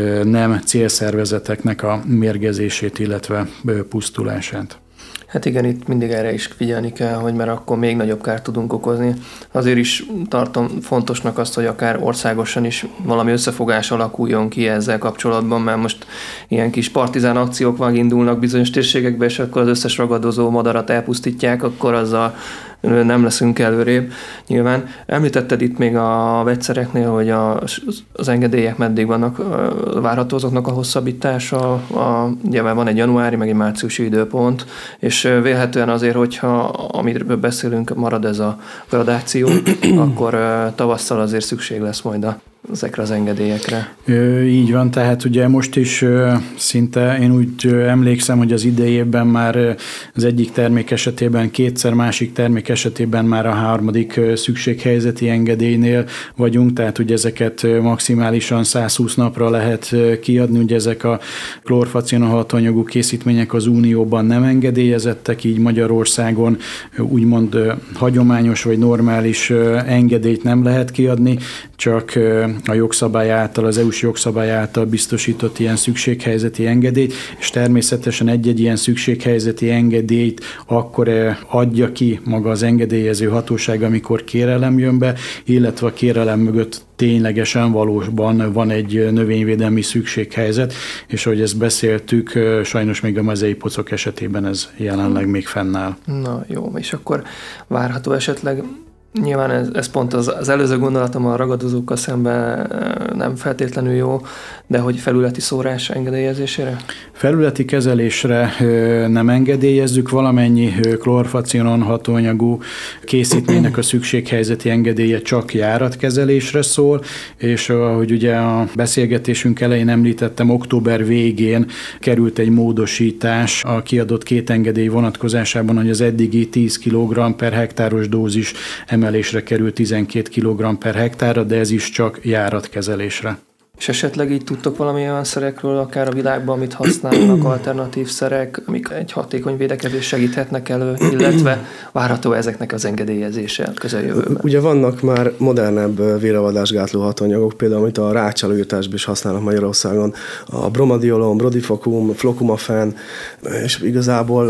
Speaker 3: nem célszervezeteknek a mérgezését, illetve pusztulását.
Speaker 2: Hát igen, itt mindig erre is figyelni kell, hogy mert akkor még nagyobb kárt tudunk okozni. Azért is tartom fontosnak azt, hogy akár országosan is valami összefogás alakuljon ki ezzel kapcsolatban, mert most ilyen kis partizán akciók indulnak bizonyos térségekbe, és akkor az összes ragadozó madarat elpusztítják, akkor azzal nem leszünk előrébb. Nyilván említetted itt még a vegyszereknél, hogy a, az engedélyek meddig vannak, várható azoknak a hosszabbítása, a, ugye van egy januári, meg egy márciusi időpont, és vélhetően azért, hogyha amiről beszélünk, marad ez a gradáció, akkor tavasszal azért szükség lesz majd a ezekre az engedélyekre.
Speaker 3: Ö, így van, tehát ugye most is ö, szinte én úgy ö, emlékszem, hogy az idejében már ö, az egyik termék esetében kétszer, másik termék esetében már a harmadik ö, szükséghelyzeti engedélynél vagyunk, tehát ugye ezeket ö, maximálisan száz húsz napra lehet ö, kiadni, ugye ezek a klorfacinonon hatanyagú készítmények az Unióban nem engedélyezettek, így Magyarországon ö, úgymond ö, hagyományos vagy normális ö, engedélyt nem lehet kiadni, csak ö, a jogszabály által, az é u-s jogszabály által biztosított ilyen szükséghelyzeti engedélyt, és természetesen egy-egy ilyen szükséghelyzeti engedélyt akkor adja ki maga az engedélyező hatóság, amikor kérelem jön be, illetve a kérelem mögött ténylegesen valóban van egy növényvédelmi szükséghelyzet, és ahogy ezt beszéltük, sajnos még a mezei pocok esetében ez jelenleg még fennáll.
Speaker 2: Na jó, és akkor várható esetleg. Nyilván ez, ez pont az, az előző gondolatom a ragadozókkal szemben nem feltétlenül jó, de hogy felületi szórás engedélyezésére?
Speaker 3: Felületi kezelésre nem engedélyezzük, valamennyi klorfacinon hatóanyagú készítménynek a szükséghelyzeti engedélye csak járatkezelésre szól, és ahogy ugye a beszélgetésünk elején említettem, október végén került egy módosítás a kiadott két engedély vonatkozásában, hogy az eddigi tíz kilogramm per hektáros dózis emelésre kerül tizenkét kilogramm per hektárra, de ez is csak járatkezelésre.
Speaker 2: És esetleg így tudtok valami olyan szerekről, akár a világban, amit használnak, alternatív szerek, amik egy hatékony védekezést segíthetnek elő, illetve várható ezeknek az engedélyezése a közeljövőben?
Speaker 4: Ugye vannak már modernebb véralvadásgátló hatóanyagok, például amit a ráccsálóírtásban is használnak Magyarországon, a bromadiolom, brodifakum, flokumafen, és igazából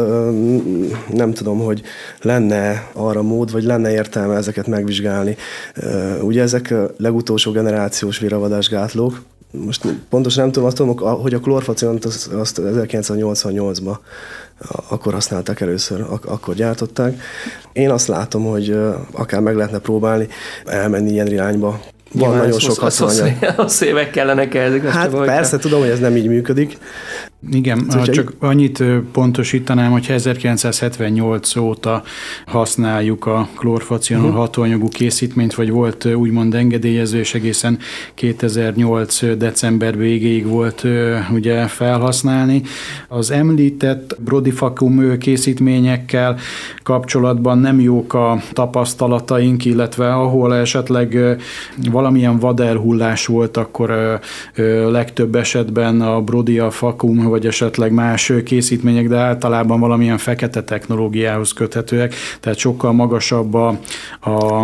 Speaker 4: nem tudom, hogy lenne arra mód, vagy lenne értelme ezeket megvizsgálni. Ugye ezek legutolsó generációs véralvadásgátlók. Most pontosan nem tudom, azt tudom, hogy a klorfacinont azt, azt ezerkilencszáznyolcvannyolcban akkor használták először, ak- akkor gyártották. Én azt látom, hogy akár meg lehetne próbálni elmenni ilyen irányba. Van
Speaker 2: Nyilván
Speaker 4: nagyon sok hatóanyag.
Speaker 2: Hosszú évek kellene kezdik.
Speaker 4: Hát persze, kell. Tudom, hogy ez nem így működik.
Speaker 3: Igen,
Speaker 4: szóval
Speaker 3: csak annyit pontosítanám, hogy ezerkilencszázhetvennyolc óta használjuk a klorfacinon uh-huh. hatóanyagú készítményt, vagy volt úgymond engedélyező, és egészen kétezer-nyolc december végéig volt ugye felhasználni. Az említett brodifakum készítményekkel kapcsolatban nem jók a tapasztalataink, illetve ahol esetleg valamilyen vadelhullás volt, akkor legtöbb esetben a brodifakum vagy esetleg más készítmények, de általában valamilyen fekete technológiához köthetőek, tehát sokkal magasabb a, a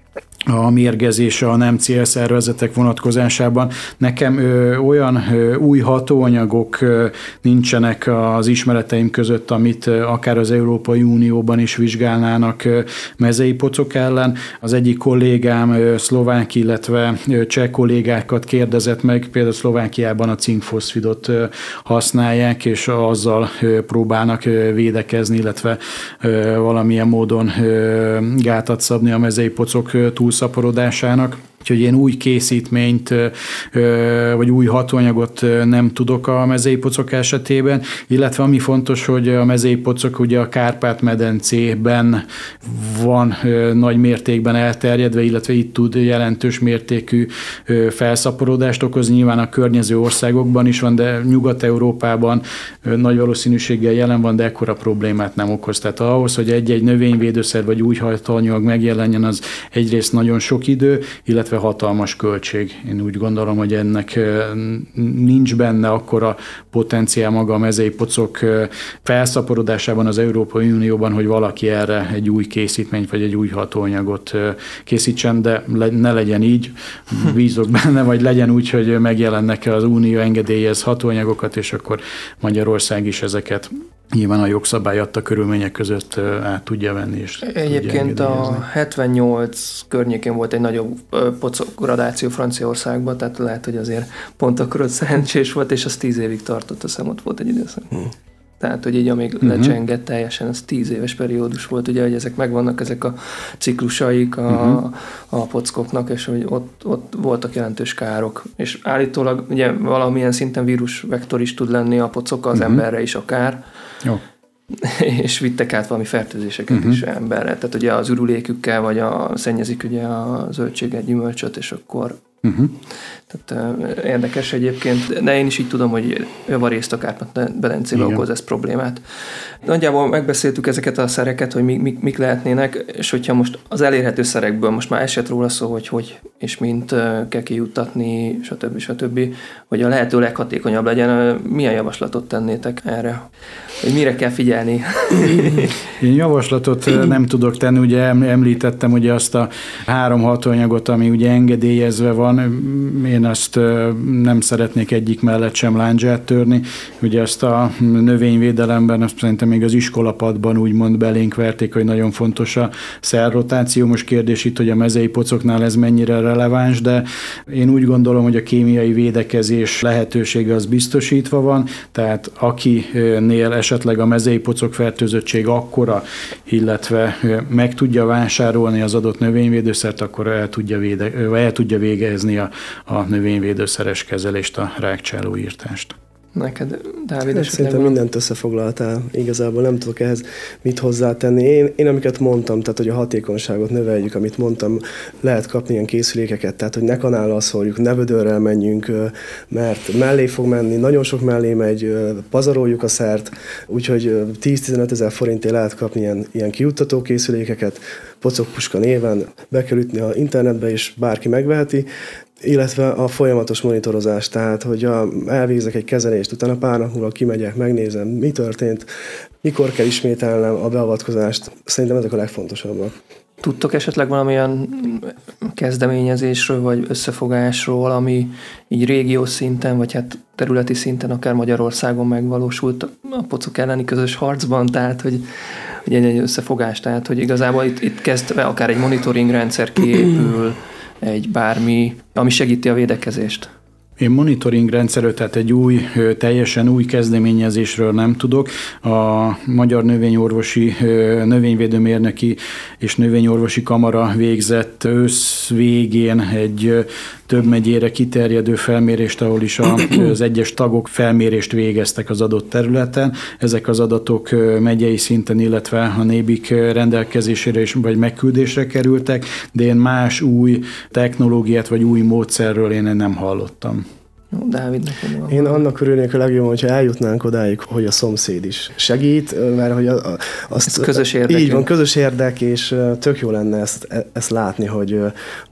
Speaker 3: a mérgezése a nem célszervezetek vonatkozásában. Nekem ö, olyan ö, új hatóanyagok ö, nincsenek az ismereteim között, amit ö, akár az Európai Unióban is vizsgálnának ö, mezei pocok ellen. Az egyik kollégám ö, szlovák, illetve ö, cseh kollégákat kérdezett meg, például Szlovákiában a cinkfoszfidot ö, használják, és azzal ö, próbálnak ö, védekezni, illetve ö, valamilyen módon ö, gátat szabni a mezei pocok ö, túlszaporodásának. Úgyhogy én új készítményt, vagy új hatóanyagot nem tudok a mezei pocok esetében, illetve ami fontos, hogy a mezei pocok ugye a Kárpát-medencében van nagy mértékben elterjedve, illetve itt tud jelentős mértékű felszaporodást okozni. Nyilván a környező országokban is van, de Nyugat-Európában nagy valószínűséggel jelen van, de ekkora problémát nem okoz. Tehát ahhoz, hogy egy-egy növényvédőszer vagy új hatóanyag megjelenjen, az egyrészt nagyon sok idő, illetve hatalmas költség. Én úgy gondolom, hogy ennek nincs benne akkora potenciál maga a mezei pocok felszaporodásában az Európai Unióban, hogy valaki erre egy új készítményt vagy egy új hatóanyagot készítsen, de ne legyen így. Bízok benne, vagy legyen úgy, hogy megjelennek az Unió engedélyez hatóanyagokat, és akkor Magyarország is ezeket nyilván a jogszabály adta körülmények között át tudja venni. És
Speaker 2: egyébként a hetvennyolc környékén volt egy nagyobb pocok gradáció Franciaországban, tehát lehet, hogy azért pont akkor ott szerencsés volt, és az tíz évig tartott, a szem ott volt egy időszak. Hmm. Tehát, hogy így amíg uh-huh. lecsengett teljesen, az tíz éves periódus volt, ugye, hogy ezek megvannak, ezek a ciklusaik a, uh-huh. a pockoknak, és hogy ott, ott voltak jelentős károk. És állítólag ugye valamilyen szinten vírusvektor is tud lenni a pocok az uh-huh. emberre is akár. Jó. És vittek át valami fertőzéseket uh-huh. is emberre. Tehát ugye az ürülékükkel, vagy a szennyezik ugye a zöldséget, gyümölcsöt, és akkor uh-huh. tehát uh, érdekes egyébként, de én is így tudom, hogy javarészt a Kárpát-medencébe okoz ez problémát. Nagyjából megbeszéltük ezeket a szereket, hogy mik, mik lehetnének, és hogyha most az elérhető szerekből most már esett róla szó, hogy hogy és mint uh, kell kijuttatni, stb. stb., hogy a lehető leghatékonyabb legyen, milyen javaslatot tennétek erre? Hogy mire kell figyelni?
Speaker 3: Én javaslatot nem tudok tenni, ugye említettem ugye azt a három hatóanyagot, ami ugye engedélyezve van, én azt nem szeretnék egyik mellett sem lándzsát törni. Ugye azt a növényvédelemben, azt szerintem még az iskolapadban úgymond belénk verték, hogy nagyon fontos a szerrotáció. Most kérdés itt, hogy a mezei pocoknál ez mennyire releváns, de én úgy gondolom, hogy a kémiai védekezés lehetősége az biztosítva van, tehát akinél esetleg a mezei pocok fertőzöttség akkora, illetve meg tudja vásárolni az adott növényvédőszert, akkor el tudja, véde, el tudja végezni a, a növényvédőszeres kezelést, a rákcsálóírtást.
Speaker 2: Neked, Dávid,
Speaker 4: hát szerintem van? Mindent összefoglaltál. Igazából nem tudok ehhez mit hozzátenni. Én, én amiket mondtam, tehát hogy a hatékonyságot növeljük, amit mondtam, lehet kapni ilyen készülékeket, tehát hogy ne kanállal szórjuk, ne vödörrel menjünk, mert mellé fog menni, nagyon sok mellé megy, pazaroljuk a szert, úgyhogy tíz-tizenöt ezer forintért lehet kapni ilyen, ilyen kijuttató készülékeket, pocokpuska néven, be kell ütni a internetbe, és bárki megveheti, illetve a folyamatos monitorozás, tehát hogy a, elvégzek egy kezelést, utána pár nap múlva kimegyek, megnézem, mi történt, mikor kell ismételnem a beavatkozást. Szerintem ezek a legfontosabbak.
Speaker 2: Tudtok esetleg valamilyen kezdeményezésről, vagy összefogásról, ami így régiós szinten, vagy hát területi szinten, akár Magyarországon megvalósult a pocok elleni közös harcban, tehát hogy, hogy egy összefogás, tehát hogy igazából itt, itt kezdve akár egy monitoring rendszer kiépül, egy bármi, ami segíti a védekezést.
Speaker 3: Én monitoring rendszerről, tehát egy új, teljesen új kezdeményezésről nem tudok. A Magyar Növényorvosi, Növényvédőmérnöki és Növényorvosi Kamara végzett ősz végén egy több megyére kiterjedő felmérést, ahol is az egyes tagok felmérést végeztek az adott területen. Ezek az adatok megyei szinten, illetve a nébik rendelkezésére is, vagy megküldésre kerültek, de én más új technológiát, vagy új módszerről én nem hallottam.
Speaker 2: Dávid,
Speaker 4: én annak örülnék a legjobban, hogyha eljutnánk odáig, hogy a szomszéd is segít, mert hogy a, a, azt...
Speaker 2: Ez közös érdek.
Speaker 4: Így van, közös érdek, és tök jó lenne ezt, ezt látni, hogy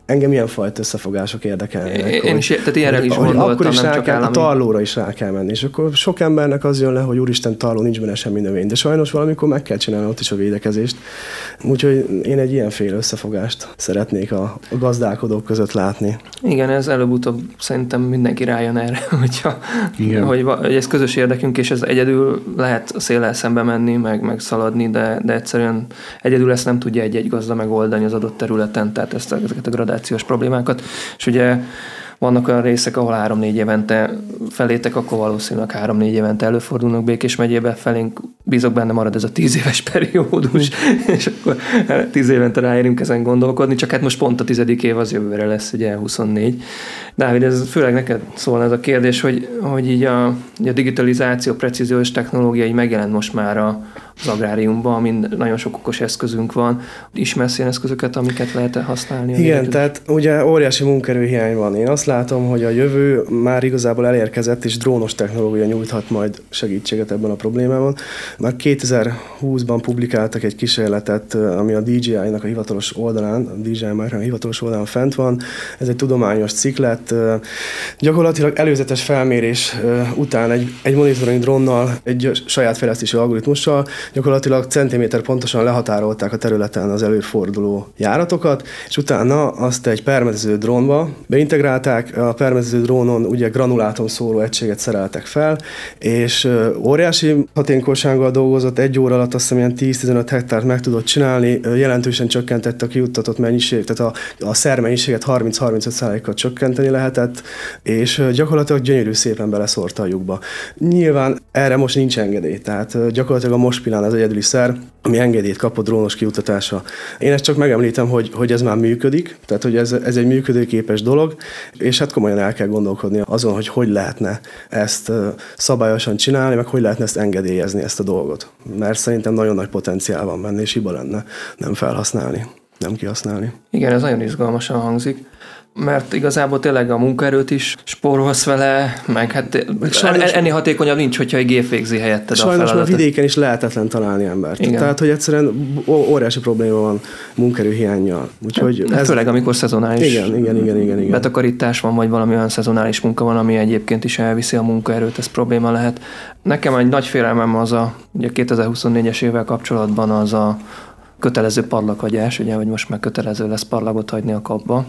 Speaker 4: engem ilyen fajta összefogások érdekelnek.
Speaker 2: Én is, tehát ilyenre is gondoltam,
Speaker 4: akkor is
Speaker 2: nem
Speaker 4: rá
Speaker 2: csak
Speaker 4: kell,
Speaker 2: állami.
Speaker 4: a tarlóra is rá kell menni, és akkor sok embernek az jön le, hogy úristen, tarló, nincs benne semmi növény, de sajnos valamikor meg kell csinálni ott is a védekezést. Úgyhogy én egy ilyenféle összefogást szeretnék a gazdálkodók között látni.
Speaker 2: Igen, ez előbb-utóbb szerintem mindenki rájön erre, hogyha, hogy, hogy ez közös érdekünk, és ez egyedül lehet széllel szembe menni, meg, meg szaladni, de, de egyszerűen egyedül ezt nem tudja egy-egy gazda megoldani az adott területen, tehát ezt, ezeket a gradációs problémákat. És ugye vannak olyan részek, ahol három-négy évente felétek, akkor valószínűleg három-négy évente előfordulnak Békés megyébe, felénk bízok benne marad ez a tíz éves periódus, és akkor tíz évente ráérünk ezen gondolkodni, csak hát most pont a tizedik év az jövőre lesz, ugye huszonnégy. Dávid, ez főleg neked szólna ez a kérdés, hogy, hogy így a, a digitalizáció, precíziós technológia így megjelent most már a, az agráriumban, amin nagyon sok okos eszközünk van. Ismersz ilyen eszközöket, amiket lehet használni?
Speaker 4: Igen, egyedül? Tehát ugye óriási munkaerőhiány van. Én azt látom, hogy a jövő már igazából elérkezett, és drónos technológia nyújthat majd segítséget ebben a problémában. Már kétezer-húszban publikáltak egy kísérletet, ami a dé jé í-nak a hivatalos oldalán, a dé jé í már a hivatalos oldalán fent van. Ez egy tudományos cikk lett. Gyakorlatilag előzetes felmérés után egy, egy monitoring drónnal, egy saját fejlesztési algoritmussal gyakorlatilag centiméter pontosan lehatárolták a területen az előforduló járatokat, és utána azt egy permetező drónba beintegrálták. A permetező drónon ugye granulátum szóró egységet szereltek fel, és óriási hatékonysággal dolgozott, egy óra alatt azt hiszem ilyen tíz-tizenöt hektárt meg tudott csinálni, jelentősen csökkentette a kijuttatott mennyiség, tehát a, a szer mennyiséget harminc-harmincöt százalékkal csökkenteni lehetett, és gyakorlatilag gyönyörű szépen beleszórta a lyukba. Nyilván erre most nincs engedély, tehát gyakorlatilag a mospilán az egyedüli szer, ami engedélyt kapott drónos kijuttatásra. Én ezt csak megemlítem, hogy, hogy ez már működik, tehát hogy ez, ez egy működőképes dolog, és hát komolyan el kell gondolkodni azon, hogy hogy lehetne ezt szabályosan csinálni, meg hogy lehetne ezt engedélyezni, ezt a dolgot. Mert szerintem nagyon nagy potenciál van benne, és hiba lenne nem felhasználni, nem kihasználni.
Speaker 2: Igen, ez nagyon izgalmasan hangzik. Mert igazából tényleg a munkaerőt is spórolsz vele, meg hát sajnos, ennél hatékonyabb nincs, hogyha egy gép végzi helyetted a feladatot.
Speaker 4: Sajnos már vidéken is lehetetlen találni embert. Igen. Tehát, hogy egyszerűen óriási probléma van munkaerőhiánnyal. Úgyhogy
Speaker 2: ez... Főleg, amikor szezonális
Speaker 4: igen, igen, igen, igen, igen.
Speaker 2: betakarítás van, vagy valami olyan szezonális munka van, ami egyébként is elviszi a munkaerőt, ez probléma lehet. Nekem egy nagy félelmem az a, ugye kétezer-huszonnégyes évvel kapcsolatban az a kötelező parlaghagyás, ugye, hogy most már kötelező lesz parlagot hagyni a kapba.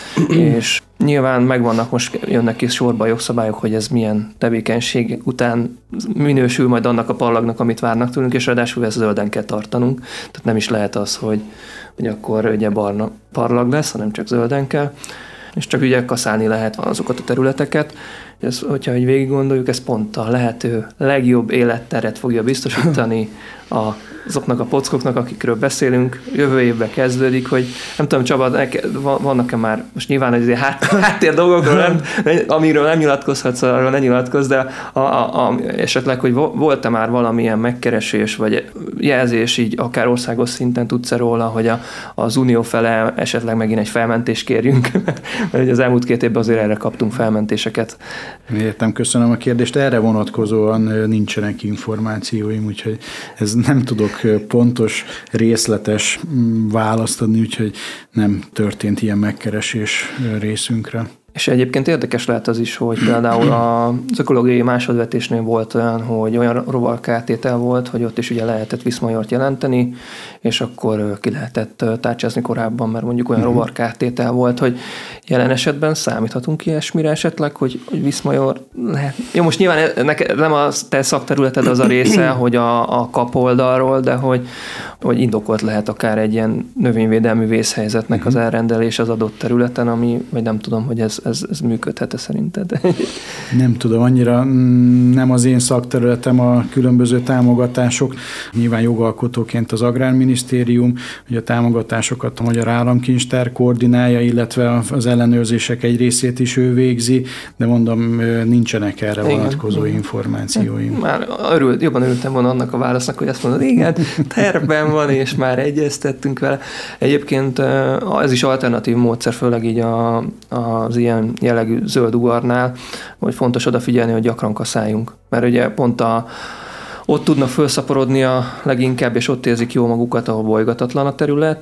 Speaker 2: És nyilván megvannak, most jönnek ki sorba a jogszabályok, hogy ez milyen tevékenység után minősül majd annak a parlagnak, amit várnak tőlünk, és ráadásul ezt zölden kell tartanunk. Tehát nem is lehet az, hogy, hogy akkor ugye barna parlag lesz, hanem csak zölden kell. És csak ugye kaszálni lehet azokat a területeket. Ez, hogyha így végig gondoljuk, ez pont a lehető legjobb életteret fogja biztosítani a, azoknak a pockoknak, akikről beszélünk. Jövő évben kezdődik, hogy nem tudom, Csaba, vannak-e már, most nyilván egy hát, háttér dolgokról, nem, amiről nem nyilatkozhatsz, arról ne nyilatkozz, de a, a, a, esetleg, hogy volt-e már valamilyen megkeresés, vagy jelzés, így akár országos szinten tudsz-e róla, hogy a, az Unió fele esetleg megint egy felmentést kérjünk, mert az elmúlt két évben azért erre kaptunk felmentéseket.
Speaker 3: Értem, köszönöm a kérdést. Erre vonatkozóan nincsenek információim, úgyhogy ez nem tudok pontos, részletes választ adni, úgyhogy nem történt ilyen megkeresés részünkre.
Speaker 2: És egyébként érdekes lehet az is, hogy például az ökológiai másodvetésnél volt olyan, hogy olyan rovarkártétel volt, hogy ott is ugye lehetett viszmajort jelenteni, és akkor ki lehetett tárcsázni korábban, mert mondjuk olyan rovarkártétel volt, hogy jelen esetben számíthatunk ilyesmire esetleg, hogy, hogy viszmajor lehet. Jó, most nyilván nem a te szakterületed az a része, hogy a, a kap oldalról, de hogy, hogy indokolt lehet akár egy ilyen növényvédelmi vészhelyzetnek az elrendelés az adott területen, ami, vagy nem tudom, hogy ez Ez, ez működhet-e szerinted?
Speaker 3: Nem tudom, annyira nem az én szakterületem a különböző támogatások. Nyilván jogalkotóként az Agrárminisztérium, hogy a támogatásokat a Magyar Államkincstár koordinálja, illetve az ellenőrzések egy részét is ő végzi, de mondom, nincsenek erre igen, vonatkozó igen. információim.
Speaker 2: Már örült, jobban örültem volna annak a válasznak, hogy azt mondod, igen, tervben van, és már egyeztettünk vele. Egyébként ez is alternatív módszer, főleg így a, az ilyen jellegű zöld ugarnál, hogy fontos odafigyelni, hogy gyakran kaszáljunk. Mert ugye pont a, ott tudnak felszaporodni a leginkább, és ott érzik jól magukat, ahol bolygatatlan a terület,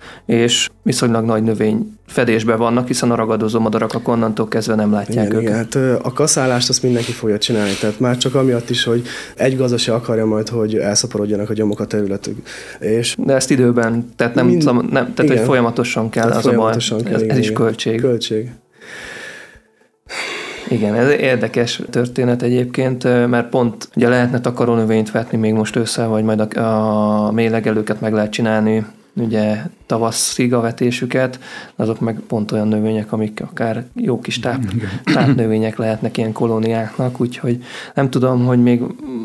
Speaker 2: és viszonylag nagy növény fedésben vannak, hiszen a ragadozó madarak onnantól kezdve nem látják
Speaker 4: igen,
Speaker 2: őket.
Speaker 4: Igen, hát a kaszálást azt mindenki fogja csinálni, tehát már csak amiatt is, hogy egy gazda se akarja majd, hogy elszaporodjanak a gyomok a területük. És
Speaker 2: de ezt időben, tehát nem, mind, nem tehát igen, hogy folyamatosan kell, tehát az folyamatosan a baj, kell, ez, igen, ez is költség.
Speaker 4: Költség.
Speaker 2: Igen, ez érdekes történet egyébként, mert pont ugye lehetne takarónövényt vetni még most ősszel, vagy majd a, a mélylegelőket meg lehet csinálni, ugye tavaszig a vetésüket, azok meg pont olyan növények, amik akár jó kis táp, tápnövények lehetnek ilyen kolóniáknak, úgyhogy nem tudom, hogy még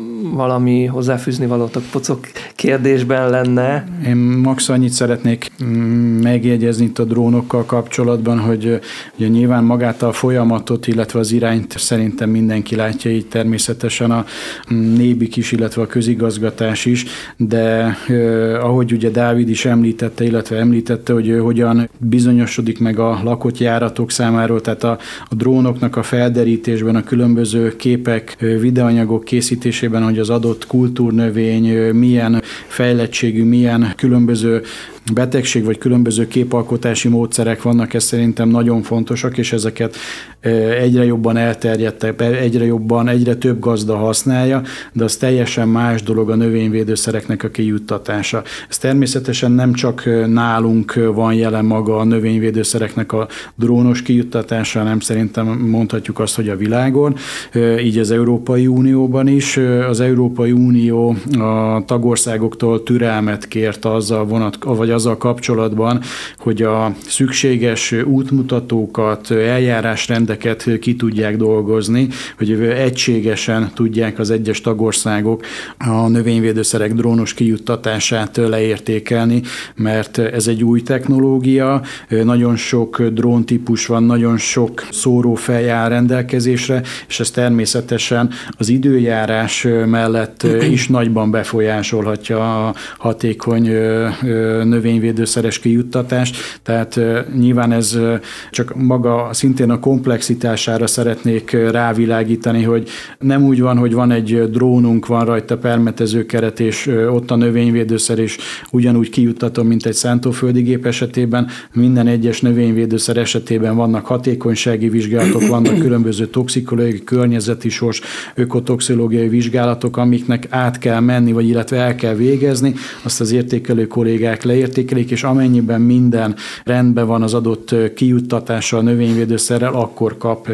Speaker 2: valami hozzáfűzni valótok pocok kérdésben lenne.
Speaker 3: Én max annyit szeretnék megjegyezni itt a drónokkal kapcsolatban, hogy ugye nyilván magát a folyamatot, illetve az irányt szerintem mindenki látja, így természetesen a nébik is, illetve a közigazgatás is, de eh, ahogy ugye Dávid is említette, illetve említette, hogy hogyan bizonyosodik meg a lakott járatok számáról, tehát a, a drónoknak a felderítésben, a különböző képek, videóanyagok készítésében, hogy az adott kultúrnövény milyen fejlettségű, milyen különböző betegség vagy különböző képalkotási módszerek vannak, ez szerintem nagyon fontosak, és ezeket egyre jobban elterjedtek, egyre jobban, egyre több gazda használja, de az teljesen más dolog a növényvédőszereknek a kijuttatása. Ez természetesen nem csak nálunk van jelen maga a növényvédőszereknek a drónos kijuttatása, hanem szerintem mondhatjuk azt, hogy a világon, így az Európai Unióban is. Az Európai Unió a tagországoktól türelmet kért azzal vonat, vagy azzal kapcsolatban, hogy a szükséges útmutatókat, eljárásrendeket ki tudják dolgozni, hogy egységesen tudják az egyes tagországok a növényvédőszerek drónos kijuttatását leértékelni, mert ez egy új technológia, nagyon sok dróntípus van, nagyon sok szórófej áll rendelkezésre, és ez természetesen az időjárás mellett is nagyban befolyásolhatja a hatékony növényvédőszeres kijuttatást, tehát nyilván ez csak maga szintén a komplexitására szeretnék rávilágítani, hogy nem úgy van, hogy van egy drónunk, van rajta permetezőkeret, és ott a növényvédőszer is ugyanúgy kijuttatom, mint egy szántóföldi gép esetében. Minden egyes növényvédőszer esetében vannak hatékonysági vizsgálatok, vannak különböző toxikológiai, környezeti sors, ökotoxológiai vizsgálatok, amiknek át kell menni, vagy illetve el kell végezni, azt az értékelő kollégák leértékelik, és amennyiben minden rendben van az adott kijuttatással, a növényvédőszerrel, akkor kap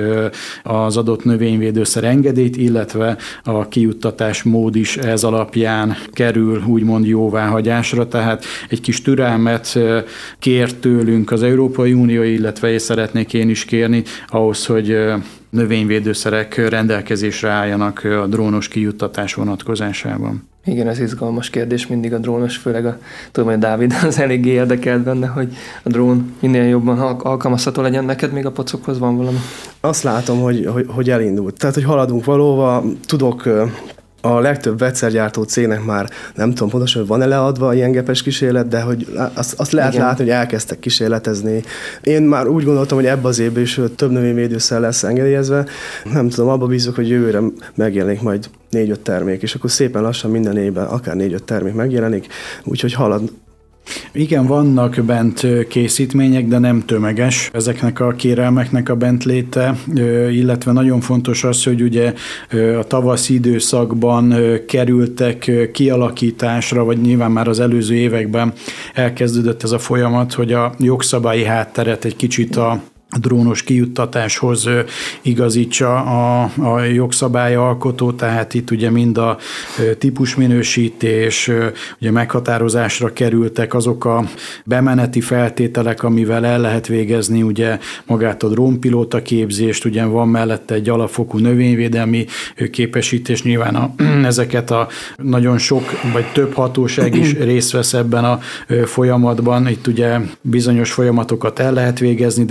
Speaker 3: az adott növényvédőszer engedélyt, illetve a kijuttatás mód is ez alapján kerül úgymond jóváhagyásra, tehát egy kis türelmet kér tőlünk az Európai Unió, illetve és szeretnék én is kérni ahhoz, hogy növényvédőszerek rendelkezésre álljanak a drónos kijuttatás vonatkozásában.
Speaker 2: Igen, ez izgalmas kérdés mindig a drónos, főleg a, tudom, hogy Dávid az eléggé érdekelt benne, hogy a drón minél jobban alkalmazható legyen. Neked még a pocokhoz van valami?
Speaker 4: Azt látom, hogy, hogy, hogy elindult. Tehát, hogy haladunk valóva, tudok a legtöbb vegyszergyártó cégnek már nem tudom pontosan, hogy van-e leadva ilyen gépes kísérlet, de hogy azt, azt lehet Igen. látni, hogy elkezdtek kísérletezni. Én már úgy gondoltam, hogy ebbe az évben is több növényvédőszer lesz engedélyezve. Nem tudom, abba bízok, hogy jövőre megjelenik majd négy-öt termék, és akkor szépen lassan minden évben akár négy-öt termék megjelenik, úgyhogy halad.
Speaker 3: Igen, vannak bent készítmények, de nem tömeges ezeknek a kérelmeknek a bentléte, illetve nagyon fontos az, hogy ugye a tavaszi időszakban kerültek kialakításra, vagy nyilván már az előző években elkezdődött ez a folyamat, hogy a jogszabályi hátteret egy kicsit a a drónos kijuttatáshoz igazítsa a, a jogszabályalkotó, tehát itt ugye mind a típusminősítés, ugye meghatározásra kerültek azok a bemeneti feltételek, amivel el lehet végezni ugye magát a drónpilóta képzést, ugye van mellette egy alapfokú növényvédelmi képesítés, nyilván a, ezeket a nagyon sok vagy több hatóság is részt vesz ebben a folyamatban, itt ugye bizonyos folyamatokat el lehet végezni, de nyilván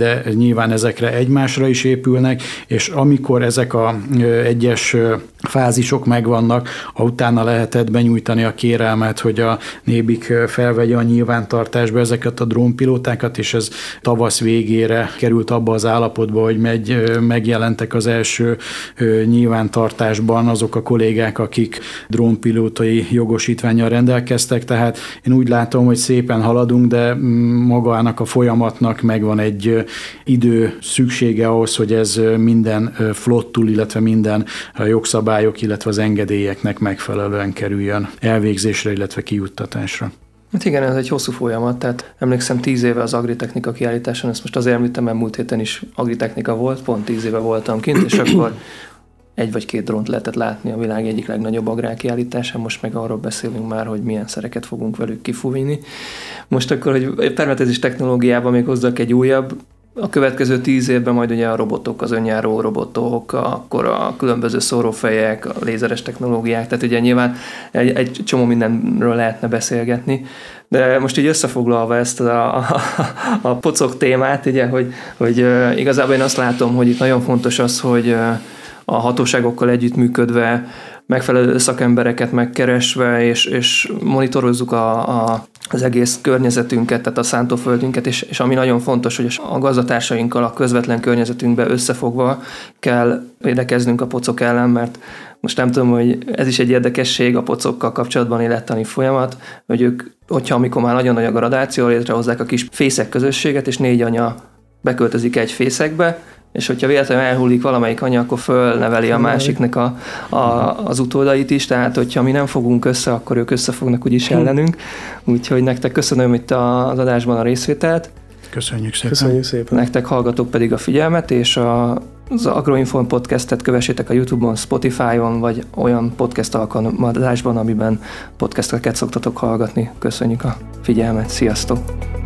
Speaker 3: nyilván ezekre egymásra is épülnek, és amikor ezek a egyes fázisok megvannak, utána lehetett benyújtani a kérelmet, hogy a Nébik felvegye a nyilvántartásba ezeket a drónpilótákat, és ez tavasz végére került abba az állapotba, hogy megy, megjelentek az első nyilvántartásban azok a kollégák, akik drónpilótai jogosítvánnyal rendelkeztek, tehát én úgy látom, hogy szépen haladunk, de magának a folyamatnak megvan egy idő szüksége ahhoz, hogy ez minden flottul, illetve minden jogszabályok, illetve az engedélyeknek megfelelően kerüljön elvégzésre, illetve kijuttatásra.
Speaker 2: Hát igen, ez egy hosszú folyamat, tehát emlékszem tíz éve az Agritechnika kiállításon, ezt most azért említem, mert múlt héten is Agritechnika volt, pont tíz éve voltam kint, és akkor egy vagy két drónt lehetett látni a világ egyik legnagyobb agrárkiállításán, most meg arról beszélünk már, hogy milyen szereket fogunk velük kifújni. Most akkor, hogy permetezés technológiában még hozzak egy újabb, a következő tíz évben majd ugye a robotok, az önjáró robotok, akkor a különböző szórófejek, a lézeres technológiák, tehát ugye nyilván egy, egy csomó mindenről lehetne beszélgetni, de most így összefoglalva ezt a, a, a pocok témát, ugye, hogy, hogy igazából én azt látom, hogy itt nagyon fontos az, hogy a hatóságokkal együttműködve, megfelelő szakembereket megkeresve, és, és monitorozzuk a, a, az egész környezetünket, tehát a szántóföldünket, és, és ami nagyon fontos, hogy a gazdatársainkkal a közvetlen környezetünkbe összefogva kell védekeznünk a pocok ellen, mert most nem tudom, hogy ez is egy érdekesség a pocokkal kapcsolatban élettani folyamat, hogy ők, hogyha amikor már nagyon nagy a gradáció, létrehozzák a kis fészek közösséget, és négy anya beköltözik egy fészekbe, és hogyha véletlenül elhullik valamelyik anya, akkor fölneveli a másiknak a, a, az utódait is, tehát hogyha mi nem fogunk össze, akkor ők összefognak úgyis ellenünk. Úgyhogy nektek köszönöm itt az adásban a részvételt.
Speaker 3: Köszönjük szépen.
Speaker 4: Köszönjük szépen.
Speaker 2: Nektek hallgatók pedig a figyelmet, és a, az Agroinform podcastet kövessétek a YouTube-on, Spotify-on, vagy olyan podcast alkalmazásban, amiben podcasteket szoktatok hallgatni. Köszönjük a figyelmet, sziasztok!